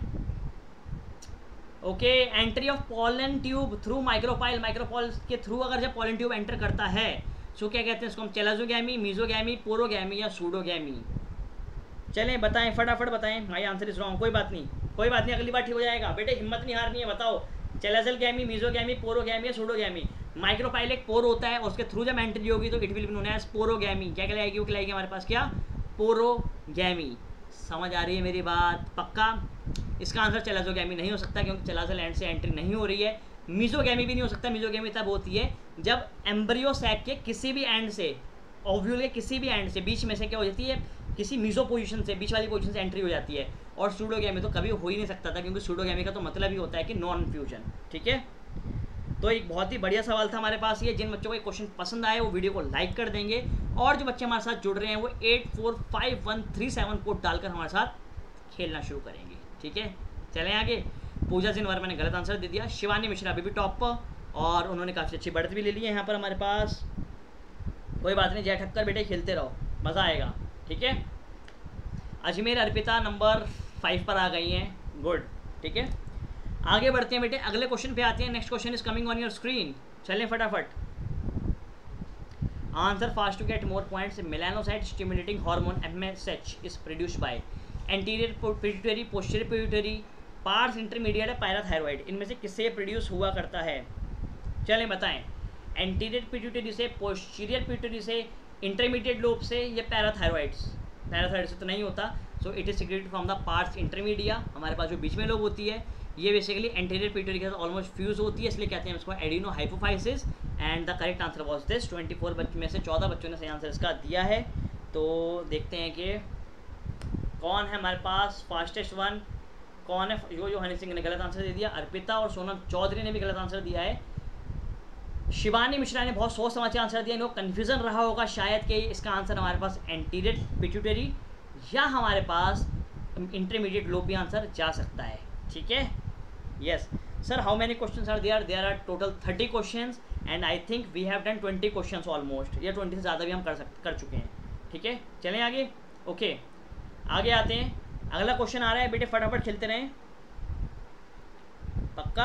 A: Okay, entry of pollen tube through micropyle के थ्रू अगर जब पॉलन ट्यूब एंटर करता है तो क्या कहते हैं इसको हम? चेलाजोगैमी, मीजोगैमी, पोरोगैमी या सूडोगैमी? चलें बताएं, फटाफट बताएं। My answer is wrong. कोई बात नहीं, अगली बार ठीक हो जाएगा। बेटे हिम्मत नहीं हारनी है, बताओ चेलाजोगैमी, मीजोगैमी, पोरोगैमी या सूडोगैमी? माइक्रोपाइल एक पोर होता है, और उसके थ्रू जब एंट्री होगी तो it will be known as porogamy. क्या कहलाएगी? वो कहलाएगी हमारे पास क्या? पोरोगैमी। समझ आ रही है मेरी बात? पक्का? इसका आंसर चलाजोगैमी नहीं हो सकता क्योंकि चलाजो लैंड से एंट्री नहीं हो रही है। मीजोगैमी भी नहीं हो सकता। मीजोगैमी तब होती है जब एम्ब्रियो सैक के किसी भी एंड से, ओव्यूल के किसी भी एंड से, बीच में से क्या हो जाती है, किसी मीजो पोजीशन से, बीच वाली पोजीशन से एंट्री हो जाती है। और सूडोगैमी तो कभी हो ही नहीं सकता था क्योंकि सूडोगैमी का तो मतलब ही होता है कि नॉन फ्यूजन। ठीक है, तो एक बहुत ही बढ़िया सवाल था हमारे पास ये। जिन बच्चों को ये क्वेश्चन पसंद आए वो वीडियो को लाइक कर देंगे, और जो बच्चे हमारे साथ जुड़ रहे हैं वो 845137 कोड डालकर हमारे साथ खेलना शुरू करेंगे। ठीक है, चलें आगे। पूजा सिंह वर्मा ने गलत आंसर दे दिया। शिवानी मिश्रा अभी भी टॉप पर, और उन्होंने काफ़ी अच्छी बढ़त भी ले ली है यहाँ पर हमारे पास। कोई बात नहीं, जय ठक्कर बेटे, खेलते रहो, मज़ा आएगा। ठीक है, अजमेर अर्पिता नंबर 5 पर आ गई हैं, गुड। ठीक है, आगे बढ़ते हैं बेटे, अगले क्वेश्चन पे आते हैं। Next question is coming on your screen. चलें फटाफट। Answer fast to get more points. Melanocyte stimulating hormone MSH is produced by anterior pituitary, posterior pituitary, pars intermediate है, पैराथायरॉइड। इनमें से किससे प्रोड्यूस हुआ करता है? चलें बताएं। एंटीरियर पिट्यूटरी से, पोस्टीरियर पिट्यूटरी से, इंटरमीडिएट लोब से, या पैराथायरॉइड्स? पैराथायरॉइड से तो नहीं होता। So it is secreted from the pars intermedia. हमारे पास जो बीच में लोब होती है ये बेसिकली एंटीरियर पिट्यूटरी के साथ ऑलमोस्ट फ्यूज होती है, इसलिए कहते हैं इसको adenohypophysis. And the correct answer was this. 24 बच्चों में से 14 बच्चों ने सही आंसर इसका दिया है। तो देखते हैं कि कौन है हमारे पास फास्टेस्ट वन, कौन है। जो हनी सिंह ने गलत आंसर दे दिया, अर्पिता और सोनम चौधरी ने भी गलत आंसर दिया है। शिवानी मिश्रा ने बहुत सोच समझ के आंसर दिया। इनको कन्फ्यूजन रहा होगा शायद कि इसका आंसर हमारे पास एंटीरियर पिट्यूटरी या हमारे पास इंटरमीडिएट लोब भी आंसर जा सकता है। ठीक है, yes sir. How many questions are there? There are total 30 questions and I think we have done 20 questions almost, या 20 से ज़्यादा भी हम कर चुके हैं। ठीक है, चलें आगे। ओके, आगे आते हैं। अगला क्वेश्चन आ रहा है बेटे, फटाफट खेलते रहें, पक्का।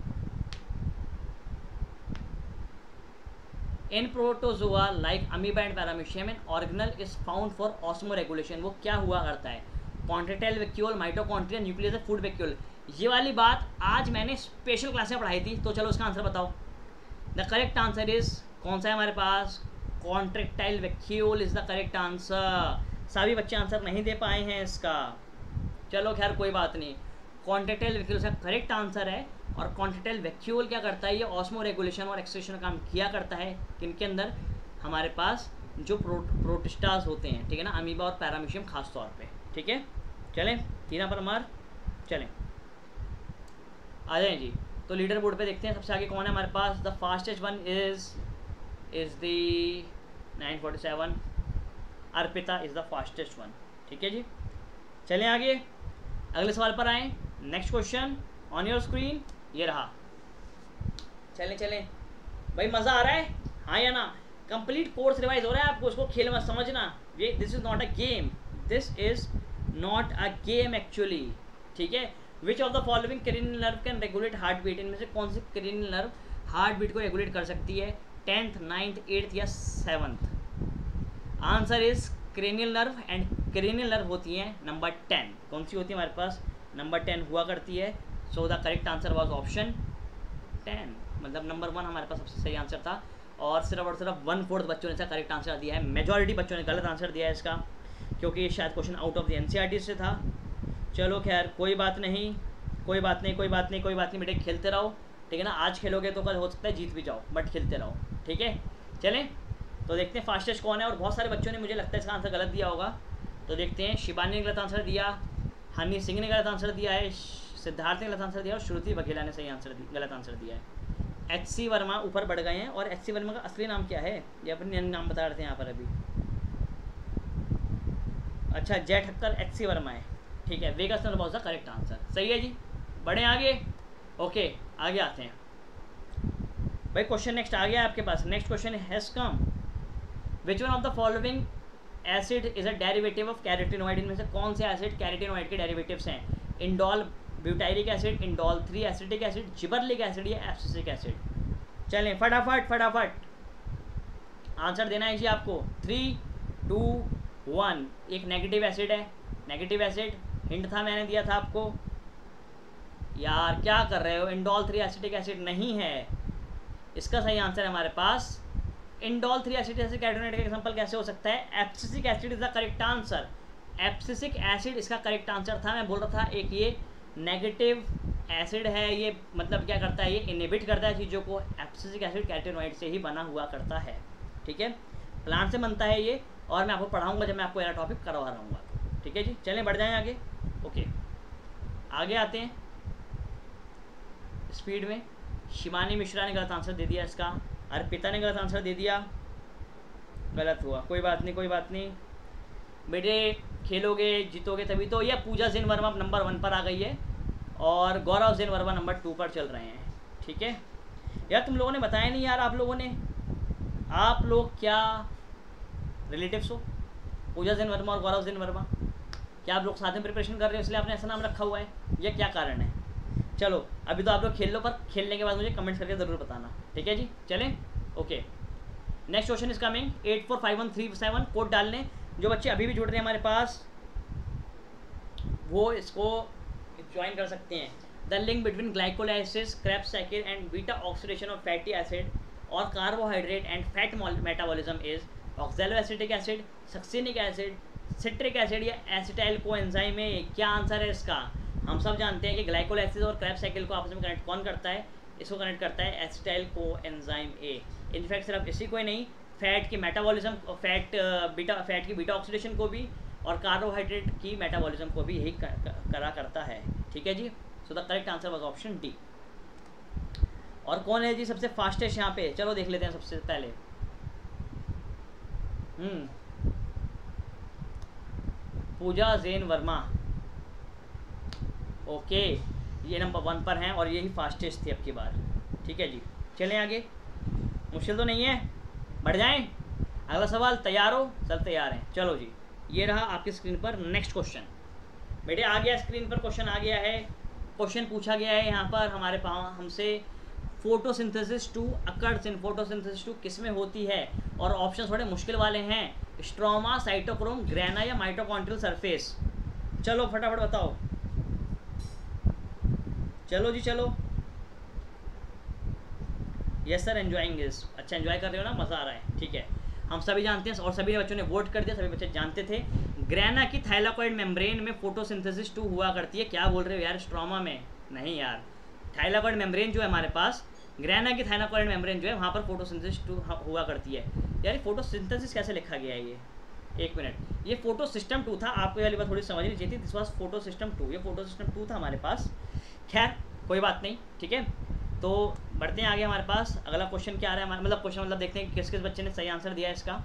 A: In protozoa like amoeba and paramecium an organelle is found for osmoregulation. वो क्या हुआ करता है? Contractile vacuole, mitochondria, nucleus, food vacuole. ये वाली बात आज मैंने स्पेशल क्लास में पढ़ाई थी, तो चलो उसका आंसर बताओ। द करेक्ट आंसर इज कौन सा है हमारे पास? Contractile vacuole is the correct answer. सभी बच्चे आंसर नहीं दे पाए हैं इसका, चलो खैर कोई बात नहीं। कॉन्ट्रेक्टाइल वैक्यूल इसका करेक्ट आंसर है। और कॉन्ट्रेक्टाइल वैक्यूल क्या करता है? ये ऑस्मो रेगुलेशन और एक्सक्रीशन का काम किया करता है। किनके अंदर? हमारे पास जो प्रोटिस्टास होते हैं, ठीक है ना, अमीबा और पैरामीशियम खास तौर पे। ठीक है, चलें 3 पर मार, चलें आ जाएं जी। तो लीडर बोर्ड पे देखते हैं सबसे आगे कौन है हमारे पास। The fastest one is the 947। Arpita is the fastest one. ठीक है जी, चलें आगे, अगले सवाल पर आएँ। Next question on your screen, ये रहा। चलें चलें भाई, मज़ा आ रहा है हाँ या ना? कंप्लीट कोर्स रिवाइज हो रहा है आपको, उसको खेल मत समझना। ये this is not a game, this is not a game actually. ठीक है, which of the following cranial nerve can regulate heart beat? इनमें से कौन सी क्रेनियल नर्व हार्ट बीट को रेगुलेट कर सकती है? 10th, 9th, 8th या 7th? Answer is cranial nerve, and cranial nerve होती है नंबर 10। कौन सी होती है हमारे पास? नंबर 10 हुआ करती है। So the correct answer was option 10, मतलब नंबर 1 हमारे पास सबसे सही आंसर था। और सिर्फ 1/4 बच्चों ने इसका करेक्ट आंसर दिया है। मेजॉरिटी बच्चों ने गलत आंसर दिया है इसका, क्योंकि शायद question out of the NCERT से था। चलो खैर कोई बात नहीं, कोई बात नहीं, कोई बात नहीं, कोई बात नहीं बेटे, खेलते रहो। ठीक है ना, आज खेलोगे तो कल हो सकता है जीत भी जाओ, बट खेलते रहो। ठीक है, चलें तो देखते हैं फास्टेस्ट कौन है। और बहुत सारे बच्चों ने मुझे लगता है इसका आंसर गलत दिया होगा, तो देखते हैं। शिवानी ने गलत आंसर दिया, हनी सिंह ने गलत आंसर दिया है, सिद्धार्थ ने गलत आंसर दिया, और श्रुति वघेला ने सही आंसर गलत आंसर दिया है। HC वर्मा ऊपर बढ़ गए हैं। और HC वर्मा का असली नाम क्या है? ये अपने नाम बता रहे थे यहाँ पर अभी। अच्छा, जय ठक्कर HC वर्मा है। ठीक है, वेगस ने बहुत करेक्ट आंसर, सही है जी। बढ़े आगे। ओके, आगे आते हैं भाई। क्वेश्चन नेक्स्ट आ गया आपके पास। Next question has come. Which one of the following acid is a derivative of carotenoid? इनमें से कौन से एसिड कैरोटीनॉइड के डेरिवेटिव्स हैं? Indole butyric acid, indole 3 acetic acid, gibberellic acid या एब्सिसिक एसिड? चलें फटाफट फटाफट आंसर देना है जी आपको। 3, 2, 1। एक नेगेटिव एसिड है, नेगेटिव एसिड हिंट था, मैंने दिया था आपको। यार क्या कर रहे हो? इंडोल 3 एसिटिक एसिड नहीं है इसका सही आंसर है हमारे पास। इंडोल 3 एसिटिक एसिड कैरोटीनॉइड का एग्जांपल कैसे हो सकता है? Abscisic acid is the correct answer. Abscisic acid इसका करेक्ट आंसर था। मैं बोल रहा था एक ये नेगेटिव एसिड है, ये मतलब क्या करता है, ये इनहिबिट करता है चीज़ों को। एब्सिसिक एसिड कैरोटीनॉइड से ही बना हुआ करता है, ठीक है, प्लांट से बनता है ये, और मैं आपको पढ़ाऊंगा जब मैं आपको ये टॉपिक करवा रहा हूँ, ठीक है जी। चलें बढ़ जाएं आगे। ओके, आगे आते हैं स्पीड में। शिवानी मिश्रा ने गलत आंसर दे दिया इसका, अर्पिता ने गलत आंसर दे दिया, गलत हुआ, कोई बात नहीं कोई बात नहीं बेटे, खेलोगे जीतोगे तभी तो। ये पूजा जैन वर्मा नंबर 1 पर आ गई है और गौरव जैन वर्मा नंबर 2 पर चल रहे हैं, ठीक है। यार तुम लोगों ने बताया नहीं यार, आप लोगों ने, आप लोग क्या रिलेटिव्स हो, पूजा जैन वर्मा और गौरव जैन वर्मा? क्या आप लोग साथ में प्रिपरेशन कर रहे हो इसलिए आपने ऐसा नाम रखा हुआ है, ये क्या कारण है? चलो अभी तो आप लोग खेल लो, पर खेलने के बाद मुझे कमेंट्स करके ज़रूर बताना, ठीक है जी। चलें, okay, next question is coming. 845137 code डालने। जो बच्चे अभी भी जुड़ रहे हैं हमारे पास वो इसको ज्वाइन कर सकते हैं। The link between glycolysis, Krebs cycle and beta oxidation of fatty acid और carbohydrate and fat metabolism is oxaloacetic acid, succinic acid, citric acid या एसिटाइल कोएंजाइम है। क्या आंसर है इसका? हम सब जानते हैं कि ग्लाइकोलाइसिस और क्रेब्स साइकिल को आपस में कनेक्ट कौन करता है? इसको कनेक्ट करता है एसिटाइल कोएंजाइम ए। इनफैक्ट सिर्फ इसी को ही नहीं, फैट की मेटाबॉलिज्म, फैट की बीटा ऑक्सीडेशन को भी और कार्बोहाइड्रेट की मेटाबॉलिज्म को भी यही करा करता है, ठीक है जी। So the correct answer was option D. और कौन है जी सबसे फास्टेस्ट यहाँ पे? चलो देख लेते हैं सबसे पहले। पूजा जैन वर्मा, ओके, ये नंबर 1 पर हैं और यही फास्टेस्ट थी अब की बार, ठीक है जी। चलें आगे, मुश्किल तो नहीं है, बढ़ जाएं। अगला सवाल, तैयार हो? सब तैयार हैं, चलो जी। ये रहा आपकी स्क्रीन पर नेक्स्ट क्वेश्चन। बेटे आ गया स्क्रीन पर, क्वेश्चन आ गया है। क्वेश्चन पूछा गया है यहाँ पर हमारे पास हमसे, फोटोसिंथेसिस 2 अकर्स इन फोटोसिंथेसिस 2 किस में होती है? और ऑप्शन थोड़े मुश्किल वाले हैं, स्ट्रोमा, साइटोक्रोम, ग्रेना या माइटोकॉन्ड्रियल सरफेस। चलो फटाफट बताओ, चलो जी चलो। Yes sir, enjoying this. अच्छा एंजॉय कर रहे हो ना, मज़ा आ रहा है, ठीक है। हम सभी जानते हैं और सभी बच्चों ने वोट कर दिया, सभी बच्चे जानते थे। ग्रेना की थाइलाकॉइड मेम्ब्रेन में फोटोसिंथेसिस 2 हुआ करती है। क्या बोल रहे हो यार, स्ट्रोमा में नहीं यार, थाइलाकॉइड मेम्ब्रेन जो है हमारे पास, ग्रेना की थाइलाकॉइड मेम्ब्रेन जो है वहाँ पर फोटोसिंथेसिस 2 हुआ करती है। यार फोटोसिंथेसिस कैसे लिखा गया है ये? एक मिनट, ये फोटो सिस्टम 2 था, आपको ये वाली बात थोड़ी समझनी चाहिए थी। दिस वाज फोटो सिस्टम 2, ये फोटो सिस्टम 2 था हमारे पास। खैर कोई बात नहीं, ठीक है। तो बढ़ते हैं आगे, हमारे पास अगला क्वेश्चन क्या आ रहा है हमारा, मतलब क्वेश्चन मतलब देखते हैं कि किस किस बच्चे ने सही आंसर दिया है इसका।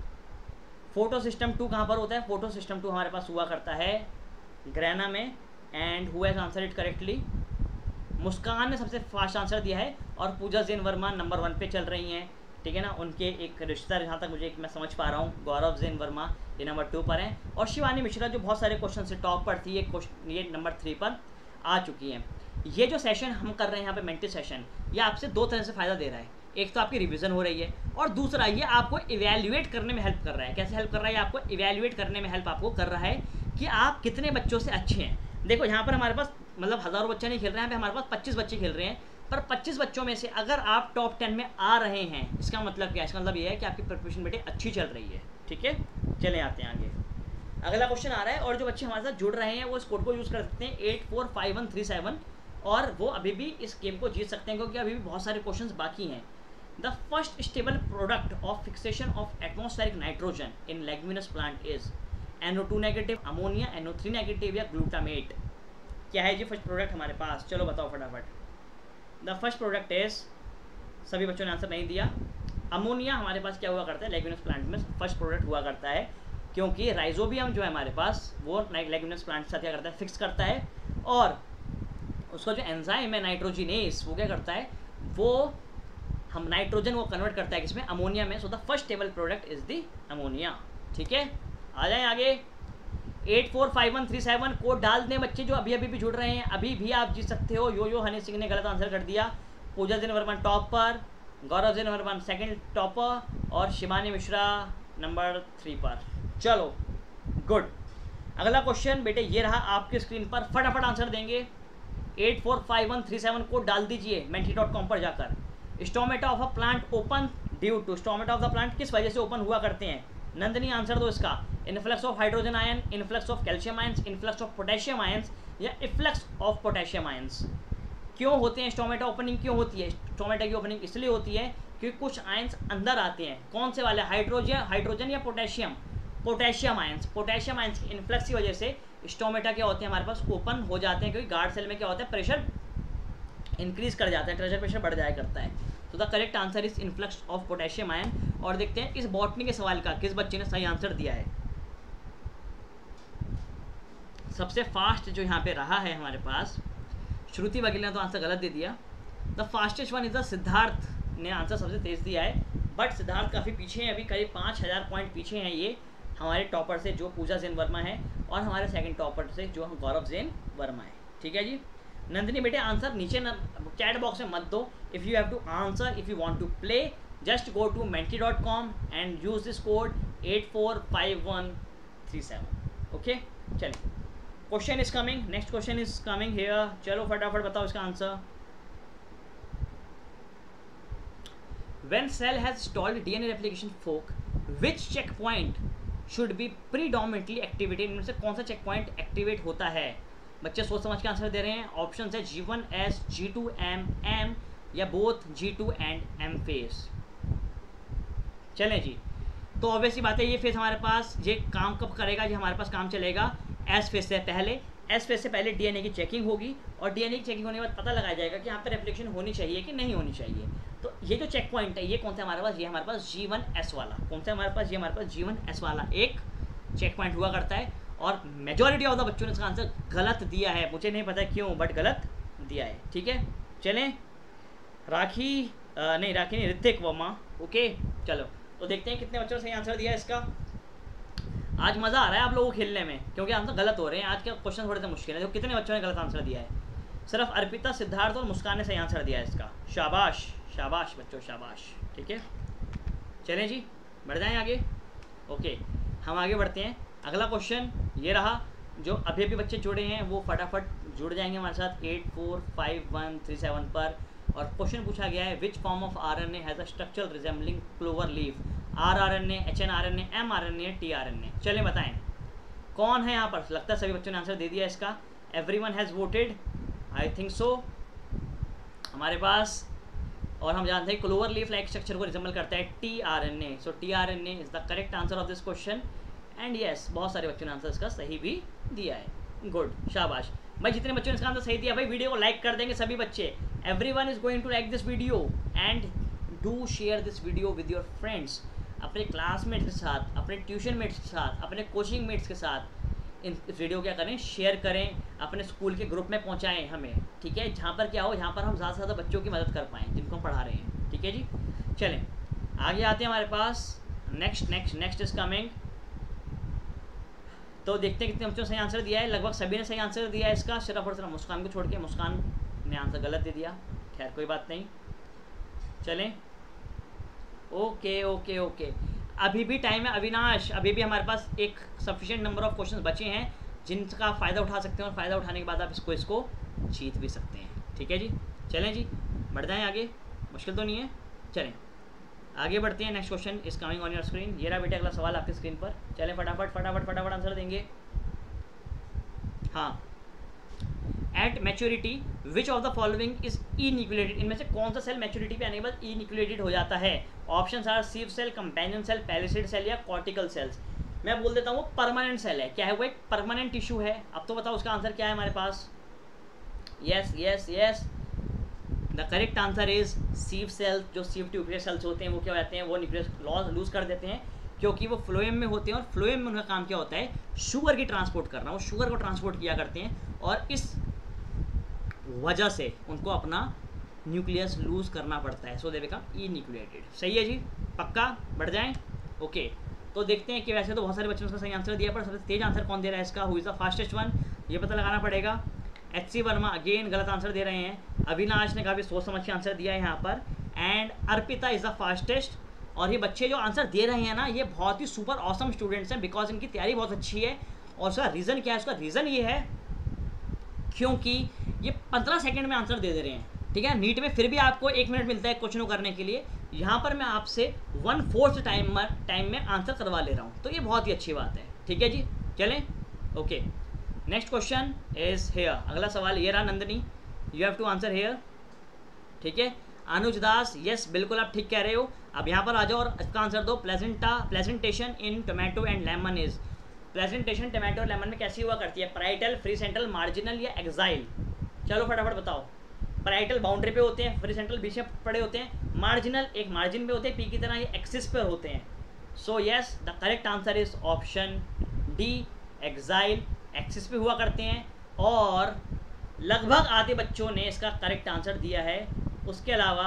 A: फोटो सिस्टम 2 कहाँ पर होता है? फोटो सिस्टम 2 हमारे पास हुआ करता है ग्रेना में। And who has answer it correctly? Muskan ने सबसे फास्ट आंसर दिया है और पूजा जैन वर्मा नंबर 1 पे चल रही हैं, ठीक है ना। उनके एक रिश्ता जहाँ तक मुझे मैं समझ पा रहा हूँ, गौरव जैन वर्मा ये नंबर 2 पर हैं, और शिवानी मिश्रा जो बहुत सारे क्वेश्चन से टॉप पर थी, ये नंबर 3 पर आ चुकी हैं। ये जो सेशन हम कर रहे हैं यहाँ पे मेंटी सेशन, ये आपसे 2 तरह से फ़ायदा दे रहा है। एक तो आपकी रिवीजन हो रही है और दूसरा ये आपको इवैल्यूएट करने में हेल्प कर रहा है। कैसे हेल्प कर रहा है? आपको इवैल्यूएट करने में हेल्प आपको कर रहा है कि आप कितने बच्चों से अच्छे हैं। देखो यहाँ पर हमारे पास मतलब हज़ारों बच्चे नहीं खेल रहे हैं, यहाँ पे हमारे पास 25 बच्चे खेल रहे हैं, पर 25 बच्चों में से अगर आप टॉप 10 में आ रहे हैं, इसका मतलब क्या है? इसका मतलब ये है कि आपकी प्रिपरेशन बेटे अच्छी चल रही है, ठीक है। चले आते हैं आगे, अगला क्वेश्चन आ रहा है। और जो बच्चे हमारे साथ जुड़ रहे हैं वो इस कोड को यूज़ कर सकते हैं 845137, और वो अभी भी इस गेम को जीत सकते हैं क्योंकि अभी भी बहुत सारे क्वेश्चंस बाकी हैं। The first stable product of fixation of atmospheric nitrogen in leguminous plant is NO2 negative, ammonia, NO3 negative या ग्लूटामेट। क्या है जी फर्स्ट प्रोडक्ट हमारे पास? चलो बताओ फटाफट। द फर्स्ट प्रोडक्ट इज, सभी बच्चों ने आंसर नहीं दिया। अमोनिया हमारे पास क्या हुआ करता है? लेग्यूमिनस प्लांट में फर्स्ट प्रोडक्ट हुआ करता है, क्योंकि राइजोबियम जो है हमारे पास वो लेग्यूमिनस प्लांट के साथ क्या करता है? फिक्स करता है, और उसका जो एंजाइम है नाइट्रोजिनेस वो क्या करता है? वो हम नाइट्रोजन वो कन्वर्ट करता है किसमें? अमोनिया में। So the first stable product is the ammonia, ठीक है। आ जाएं आगे, 845137 कोड डाल दें बच्चे जो अभी भी जुड़ रहे हैं, अभी भी आप जीत सकते हो। यो हनी सिंह ने गलत आंसर कर दिया। पूजा जैन वर्मा टॉप पर, गौरव जैन वर्मा सेकंड टॉपर और शिवानी मिश्रा नंबर 3 पर। चलो गुड। अगला क्वेश्चन बेटे ये रहा आपकी स्क्रीन पर, फटाफट आंसर देंगे। 845137 कोड डाल दीजिए menti.com पर जाकर। Stomata of a plant open due to, stomata of the plant किस वजह से ओपन हुआ करते हैं? नंदिनी आंसर दो इसका। Influx of hydrogen ion, influx of calcium ions, influx of potassium ions या इफ्लक्स ऑफ पोटेशियम आयंस। क्यों होते हैं स्टोमेटा ओपनिंग, क्यों होती है स्टोमेटा की ओपनिंग? इसलिए होती है क्योंकि कुछ आयंस अंदर आते हैं। कौन से वाले? हाइड्रोजन या potassium? Potassium ions. Potassium ions की इन्फ्लक्स की वजह से स्टोमेटा क्या होते हैं हमारे पास, ओपन हो जाते हैं, क्योंकि गार्ड सेल में क्या होता है, प्रेशर इंक्रीज कर जाता है, प्रेशर बढ़ जाया करता है। तो the correct answer is influx of potassium ion. और देखते हैं इस बॉटनी के सवाल का किस बच्चे ने सही आंसर दिया है। सबसे फास्ट जो यहाँ पे रहा है हमारे पास, श्रुति वकील ने तो आंसर गलत दे दिया। The fastest one is the Siddharth ने आंसर सबसे तेज दिया है, बट सिद्धार्थ काफ़ी पीछे हैं, अभी करीब 5000 पॉइंट पीछे हैं ये हमारे टॉपर से जो पूजा जैन वर्मा है, और हमारे सेकंड टॉपर से जो हम गौरव जैन वर्मा है। ठीक है जी। नंदिनी बेटे आंसर नीचे चैट बॉक्स में मत दो। If you have to answer, if you want to play, just go to menti.com and use this code 845137। Okay चलिए, question is coming, next question is coming here. चलो फटाफट बताओ इसका answer. When cell has stalled DNA replication fork, which checkpoint should be predominantly activated? इनमें से कौन सा check point activate होता है? बच्चे सोच समझ के आंसर दे रहे हैं। ऑप्शन है G1S, G2M, M या both G2 and M phase. चलें जी, तो ऑब्वियसली बात है ये फेज हमारे पास ये काम कब करेगा? ये हमारे पास काम चलेगा S फेज से पहले। S फेज से पहले DNA की चेकिंग होगी, और DNA की चेकिंग होने के बाद पता लगाया जाएगा कि यहाँ पर रेप्लिकेशन होनी चाहिए कि नहीं होनी चाहिए। तो ये जो चेक पॉइंट है ये कौन सा हमारे पास? ये हमारे पास G1S वाला। कौन सा हमारे पास? ये हमारे पास G1S वाला एक चेक पॉइंट हुआ करता है, और मेजॉरिटी ऑफ द बच्चों ने इसका आंसर गलत दिया है। मुझे नहीं पता क्यों, बट गलत दिया है। ठीक है चलें, राखी नहीं ऋतिक वर्मा। ओके चलो, तो देखते हैं कितने बच्चों ने सही आंसर दिया है इसका। आज मज़ा आ रहा है आप लोगों को खेलने में, क्योंकि आंसर गलत हो रहे हैं। आज के क्वेश्चन थोड़े से मुश्किल है। तो कितने बच्चों ने गलत आंसर दिया है? सिर्फ अर्पिता, सिद्धार्थ और मुस्कान ने सही आंसर दिया है इसका। शाबाश शाबाश बच्चों, शाबाश। ठीक है चलें जी, बढ़ जाएं आगे। ओके हम आगे बढ़ते हैं। अगला क्वेश्चन ये रहा, जो अभी अभी बच्चे जुड़े हैं वो फटाफट जुड़ जाएंगे हमारे साथ 845137 पर। और क्वेश्चन पूछा गया है which form of RNA has a structure resembling clover leaf? RRNA, HNRNA, mRNA, tRNA। चलें बताएं कौन है यहाँ पर? लगता है सभी बच्चों ने आंसर दे दिया इसका। Everyone has voted, I think so हमारे पास। और हम जानते हैं क्लोवर लीफ लाइक स्ट्रक्चर को रिजेंबल करता है tRNA। So tRNA is the correct answer of this question. And yes, बहुत सारे बच्चों ने आंसर इसका सही भी दिया है। गुड, शाबाश भाई। जितने बच्चों ने इसका आंसर सही दिया भाई, वीडियो को लाइक कर देंगे सभी बच्चे। Everyone is going to like this video and do share this video with your friends. अपने क्लासमेट्स के साथ, अपने ट्यूशन मेट्स के साथ, अपने कोचिंग मेट्स के साथ इस वीडियो क्या करें, शेयर करें, अपने स्कूल के ग्रुप में पहुंचाएं हमें। ठीक है, जहाँ पर क्या हो, जहाँ पर हम ज़्यादा से ज़्यादा बच्चों की मदद कर पाएँ जिनको हम पढ़ा रहे हैं। ठीक है जी, चलें आगे आते हैं हमारे पास। Next is coming. तो देखते हैं कितने बच्चों ने सही आंसर दिया है। लगभग सभी ने सही आंसर दिया है इसका, सिर्फ और सिर्फ मुस्कान को छोड़ के। मुस्कान ने आंसर गलत दे दिया, खैर कोई बात नहीं। चलें ओके ओके ओके, अभी भी टाइम है अविनाश, अभी भी हमारे पास एक सफिशिएंट नंबर ऑफ क्वेश्चंस बचे हैं जिनका आप फ़ायदा उठा सकते हैं, और फ़ायदा उठाने के बाद आप इसको जीत भी सकते हैं। ठीक है जी, चलें जी बढ़ जाएँ आगे, मुश्किल तो नहीं है। चलें आगे बढ़ते हैं। Next question is coming on your screen. ये रहा बेटा अगला सवाल आपकी स्क्रीन पर। चलें फटाफट आंसर देंगे। हाँ, at maturity which of the following is enucleated? इनमें से कौन सा सेल मैच्योरिटी पे आने के बाद इन्यूक्लिएटेड हो जाता है? Options are sieve cell, companion cell, palisade cell या कॉर्टिकल सेल्स। मैं बोल देता हूँ वो परमानेंट सेल है। क्या है वो? एक परमानेंट टिश्यू है। अब तो बताओ उसका आंसर क्या है हमारे पास। Yes the correct answer is sieve cell. जो सीव ट्यूबुलर सेल्स होते हैं वो क्या हो जाते हैं, वो न्यूक्लियस लूज कर देते हैं, क्योंकि वो फ्लोएम में होते हैं, और फ्लोएम में उनका काम क्या होता है, शुगर की ट्रांसपोर्ट करना। वो शुगर को ट्रांसपोर्ट किया करते हैं, और इस वजह से उनको अपना न्यूक्लियस लूज करना पड़ता है। So they become enucleated. सही है जी, पक्का? बढ़ जाएं। ओके, तो देखते हैं कि वैसे तो बहुत सारे बच्चों ने उसका सही आंसर दिया, पर सबसे तेज आंसर कौन दे रहा है इसका? Who is the fastest one, ये पता लगाना पड़ेगा। HC वर्मा अगेन गलत आंसर दे रहे हैं। अविनाश ने काफ़ी सोच समझ के आंसर दिया है यहाँ पर। And Arpita is the fastest. और ये बच्चे जो आंसर दे रहे हैं ना, ये बहुत ही सुपर ऑसम स्टूडेंट्स हैं, बिकॉज इनकी तैयारी बहुत अच्छी है। और उसका रीज़न क्या है? उसका रीज़न ये है क्योंकि ये 15 सेकंड में आंसर दे रहे हैं। ठीक है। नीट में फिर भी आपको 1 मिनट मिलता है क्वेश्चन करने के लिए, यहाँ पर मैं आपसे 1/4 टाइम में आंसर करवा ले रहा हूँ, तो ये बहुत ही अच्छी बात है। ठीक है जी, चलें। Okay, next question is here. अगला सवाल ये रहा Nandini, you have to answer here. ठीक है, अनुज दास, यस बिल्कुल आप ठीक कह रहे हो। अब यहाँ पर आ जाओ और इसका आंसर दो। Placentation in tomato and lemon is, presentation tomato और लेमन में कैसी हुआ करती है? पैराइटल, फ्री सेंट्रल, मार्जिनल या एक्साइल? चलो फटाफट बताओ। पैराइटल बाउंड्री पे होते हैं, फ्री सेंट्रल बीच में पड़े होते हैं, मार्जिनल एक मार्जिन पे होते हैं, पी की तरह ये एक्सिस पर होते हैं। So yes, the correct answer is option D, axile, axis पे हुआ करते हैं। और लगभग आधे बच्चों ने इसका करेक्ट आंसर दिया है, उसके अलावा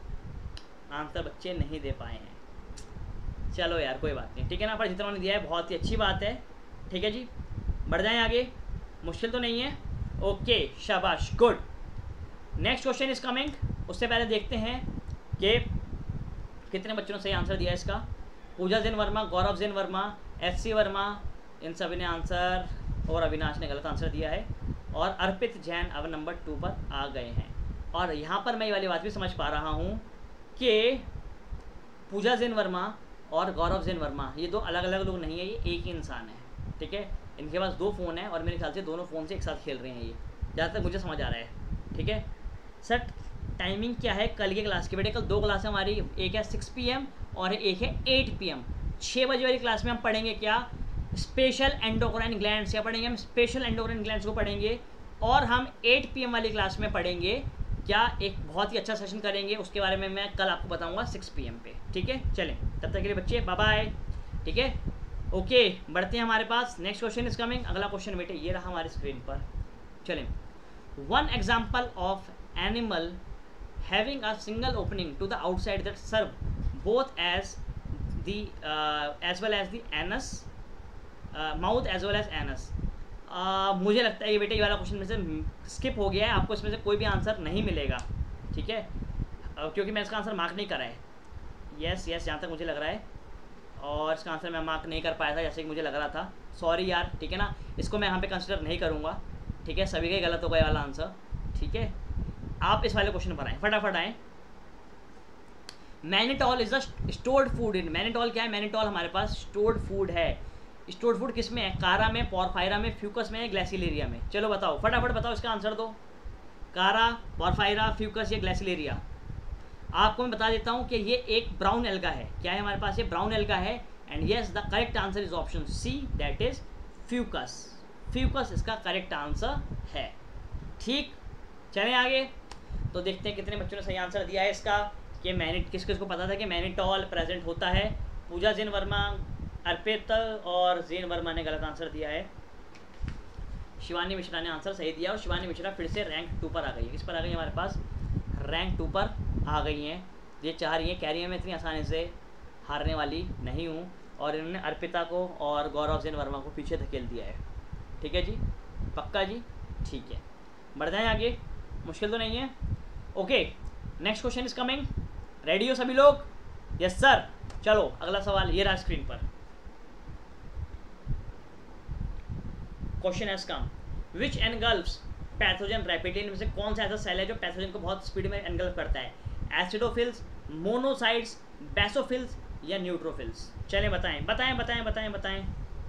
A: आंसर बच्चे नहीं दे पाए हैं। चलो यार कोई बात नहीं, ठीक है ना, पर जितना उन्होंने दिया है बहुत ही अच्छी बात है। ठीक है जी, बढ़ जाएं आगे, मुश्किल तो नहीं है। ओके शाबाश, good. Next question is coming. उससे पहले देखते हैं कि कितने बच्चों ने सही आंसर दिया इसका। पूजा जैन वर्मा, गौरव जैन वर्मा, एस.सी. वर्मा, इन सभी ने आंसर, और अविनाश ने गलत आंसर दिया है, और अर्पित जैन अब नंबर 2 पर आ गए हैं। और यहाँ पर मैं ये वाली बात भी समझ पा रहा हूँ कि पूजा जैन वर्मा और गौरव जैन वर्मा ये दो अलग अलग लोग नहीं है, ये एक ही इंसान है। ठीक है, इनके पास 2 फ़ोन हैं और मेरे ख्याल से दोनों फ़ोन से एक साथ खेल रहे हैं ये, जहाँ तक मुझे समझ आ रहा है। ठीक है सर, टाइमिंग क्या है कल के क्लास की? बेटे कल 2 क्लास है हमारी, एक है 6 PM और एक है 8 PM। 6 बजे वाली क्लास में हम पढ़ेंगे क्या? Special endocrine glands. क्या पढ़ेंगे हम? स्पेशल एंडोक्राइन ग्लैंड्स को पढ़ेंगे। और हम 8 PM वाली क्लास में पढ़ेंगे क्या? एक बहुत ही अच्छा सेशन करेंगे, उसके बारे में मैं कल आपको बताऊंगा 6 PM पे। ठीक है, चलें, तब तक के लिए बच्चे बाय बाय। ठीक है, ओके, बढ़ते हैं हमारे पास। Next question is coming. अगला क्वेश्चन बेटे ये रहा हमारी स्क्रीन पर। चलें, one example of animal having a single opening to the outside that serve both as well as the anus, mouth as well as anus। मुझे लगता है ये बेटे ये वाला क्वेश्चन में से स्किप हो गया है, आपको इसमें से कोई भी आंसर नहीं मिलेगा। ठीक है, क्योंकि मैं इसका आंसर मार्क नहीं करा है। यस जहाँ तक मुझे लग रहा है, और इसका आंसर मैं मार्क नहीं कर पाया था जैसे कि मुझे लग रहा था, सॉरी यार। ठीक है ना, इसको मैं यहाँ पे कंसिडर नहीं करूँगा। ठीक है, सभी का ही गलत होगा ये वाला आंसर। ठीक है, आप इस वाले क्वेश्चन पर आएँ, फटाफट आएँ। Mannitol is the stored food in, mannitol क्या है? मैनिटॉल हमारे पास स्टोर्ड फूड है। स्टोर्ड फूड किस में है? कारा में, पोरफायरा में, फ्यूकस में, ग्लाइसिलेरिया में? चलो बताओ, फटाफट बताओ, इसका आंसर दो। कारा, पोरफायरा, फ्यूकस या ग्लाइसिलेरिया? आपको मैं बता देता हूँ कि ये एक ब्राउन एल्गा है। क्या है हमारे पास? ये ब्राउन एल्गा है। And yes, the correct answer is option C, that is fucus. Fucus इसका करेक्ट आंसर है। ठीक, चलें आगे। तो देखते हैं कितने बच्चों ने सही आंसर दिया है इसका, कि किस किस को पता था कि मैनिटॉल प्रेजेंट होता है। पूजा जैन वर्मा, अर्पित और जैन वर्मा ने गलत आंसर दिया है। शिवानी मिश्रा ने आंसर सही दिया, और शिवानी मिश्रा फिर से रैंक 2 पर आ गई है। किस पर आ गई है? हमारे पास रैंक 2 पर आ गई हैं। ये चाह रही हैं, कह रही है मैं इतनी आसानी से हारने वाली नहीं हूँ, और इन्होंने अर्पिता को और गौरव जैन वर्मा को पीछे धकेल दिया है। ठीक है जी, पक्का जी, ठीक है, बढ़ जाएँ आगे, मुश्किल तो नहीं है। Okay, next question is coming. Ready हो सभी लोग? यस सर, चलो अगला सवाल ये रहा स्क्रीन पर। Question has come, which engulfs pathogen rapidly? इनमें से कौन सा ऐसा सेल है जो पैथोजन को बहुत स्पीड में एनगल्फ करता है? एसिडोफिल्स, मोनोसाइट्स, बेसोफिल्स या न्यूट्रोफिल्स? चलें बताएं बताएं बताएं बताएं बताएं,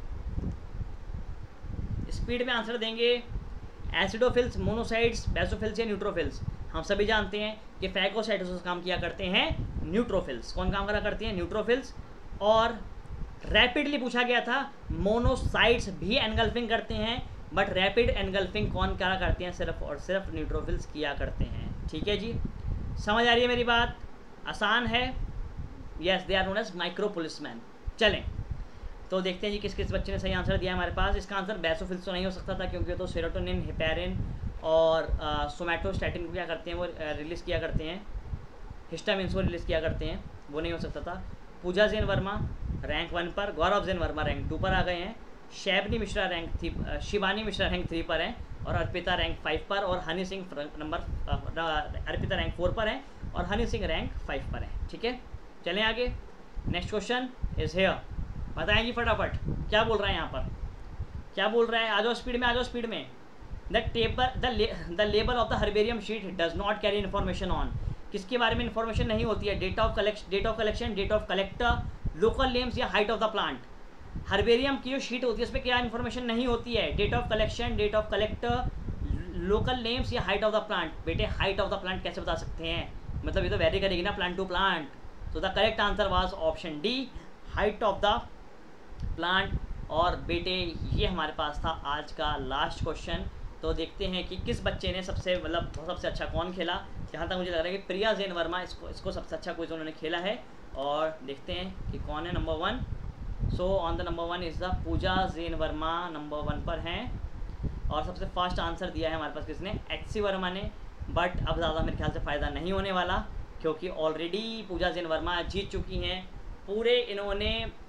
A: स्पीड में आंसर देंगे। एसिडोफिल्स, मोनोसाइट्स, बेसोफिल्स या न्यूट्रोफिल्स? हम सभी जानते हैं कि फैगोसाइटोसिस काम किया करते हैं न्यूट्रोफिल्स। कौन काम करा करती हैं? न्यूट्रोफिल्स। और रैपिडली पूछा गया था, मोनोसाइट्स भी एनगल्फिंग करते हैं, बट रैपिड एनगल्फिंग कौन करा करते हैं? सिर्फ और सिर्फ न्यूट्रोफिल्स किया करते हैं। ठीक है जी, समझ आ रही है मेरी बात? आसान है। Yes, they are known as micro policeman. चलें, तो देखते हैं जी किस किस बच्चे ने सही आंसर दिया हमारे पास। इसका आंसर बेसोफिल्स तो नहीं हो सकता था, क्योंकि तो सेरोटोनिन, हेपेरिन और सोमैटोस्टैटिन को क्या करते हैं? वो रिलीज़ किया करते हैं, हिस्टामिन्स को रिलीज़ किया करते हैं, वो नहीं हो सकता था। पूजा जैन वर्मा रैंक 1 पर, गौरव जैन वर्मा रैंक 2 पर आ गए हैं, शैबनी मिश्रा रैंक 3, शिवानी मिश्रा रैंक 3 पर हैं, और अर्पिता रैंक 5 पर, और हनी सिंह अर्पिता रैंक 4 पर हैं, और हनी सिंह रैंक 5 पर हैं। ठीक है, चलें आगे। Next question is here. बताएं जी फटाफट, क्या बोल रहा है यहाँ पर? क्या बोल रहा है? आ जाओ स्पीड में, आ जाओ स्पीड में। The label of the herbarium sheet does not carry information on, किसके बारे में इन्फॉर्मेशन नहीं होती है? Date of collection, date of collector, local names या height of the plant. Herbarium की जो शीट होती है उसमें क्या इन्फॉर्मेशन नहीं होती है? Date of collection, date of collector, local names या हाइट ऑफ द प्लांट। बेटे हाइट ऑफ द प्लांट कैसे बता सकते हैं? मतलब ये तो वेरी करेगी ना प्लांट टू प्लांट। तो the correct answer was option D, height of the plant. और बेटे ये हमारे पास था आज का लास्ट क्वेश्चन। तो देखते हैं कि किस बच्चे ने सबसे अच्छा कौन खेला। जहाँ तक मुझे लग रहा है कि प्रिया जैन वर्मा इसको सबसे अच्छा क्विज उन्होंने खेला है। और देखते हैं कि कौन है number 1। So on the number 1 is the Pooja Jain Verma, number 1 पर हैं। और सबसे फास्ट आंसर दिया है हमारे पास किसने? HC वर्मा ने। बट अब ज़्यादा मेरे ख्याल से फ़ायदा नहीं होने वाला, क्योंकि ऑलरेडी पूजा जैन वर्मा जीत चुकी हैं। पूरे इन्होंने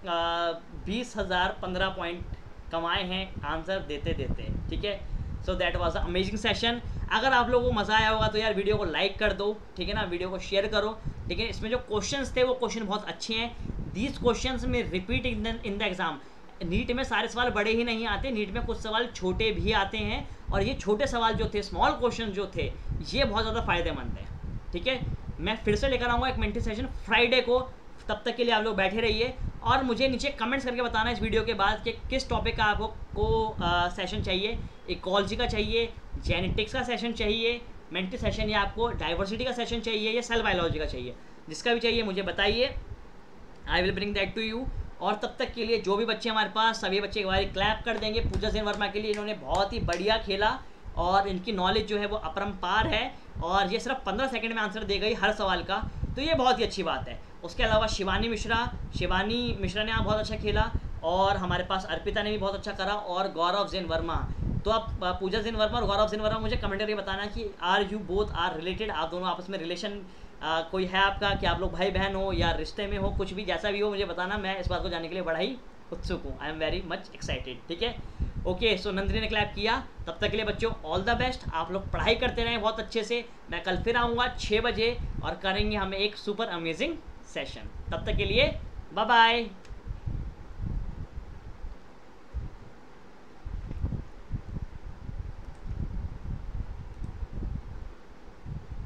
A: 20,015 पॉइंट कमाए हैं आंसर देते देते। ठीक है, so that was a amazing session. अगर आप लोगों को मज़ा आया होगा तो यार वीडियो को लाइक कर दो, ठीक है ना, वीडियो को शेयर करो। ठीक है, इसमें जो क्वेश्चंस थे वो क्वेश्चन बहुत अच्छे हैं। दीज क्वेश्चंस में repeat in the exam. NEET में सारे सवाल बड़े ही नहीं आते, नीट में कुछ सवाल छोटे भी आते हैं। और ये छोटे सवाल जो थे, स्मॉल क्वेश्चन जो थे, ये बहुत ज़्यादा फ़ायदेमंद है। ठीक है, मैं फिर से लेकर आऊँगा एक मेंटी सेशन फ्राइडे को। तब तक के लिए आप लोग बैठे रहिए और मुझे नीचे कमेंट्स करके बताना इस वीडियो के बाद कि किस टॉपिक का आपको सेशन चाहिए। इकोलॉजी का चाहिए, जेनेटिक्स का सेशन चाहिए, मेंटी सेशन, या आपको डाइवर्सिटी का सेशन चाहिए, या सेल बायोलॉजी का चाहिए। जिसका भी चाहिए मुझे बताइए, I will bring that to you. और तब तक के लिए जो भी बच्चे हमारे पास, सभी बच्चे एक बार क्लैप कर देंगे पूजा जैन वर्मा के लिए। इन्होंने बहुत ही बढ़िया खेला और इनकी नॉलेज जो है वो अपरंपार है। और ये सिर्फ 15 सेकंड में आंसर दे गई हर सवाल का, तो ये बहुत ही अच्छी बात है। उसके अलावा शिवानी मिश्रा ने बहुत अच्छा खेला। और हमारे पास अर्पिता ने भी बहुत अच्छा करा, और गौरव जैन वर्मा। तो आप पूजा जैन वर्मा और गौरव जैन वर्मा मुझे कमेंट करके बताना कि are you both are related, आप दोनों आपस में रिलेशन कोई है आपका, कि आप लोग भाई बहन हो या रिश्ते में हो, कुछ भी जैसा भी हो मुझे बताना। मैं इस बात को जानने के लिए बड़ा ही उत्सुक हूँ। I am very much excited. ठीक है, ओके। सो नंदिनी ने क्लैप किया। तब तक के लिए बच्चों ऑल द बेस्ट। आप लोग पढ़ाई करते रहें बहुत अच्छे से। मैं कल फिर आऊँगा 6 बजे और करेंगे हमें एक सुपर अमेजिंग सेशन। तब तक के लिए बाय बाय।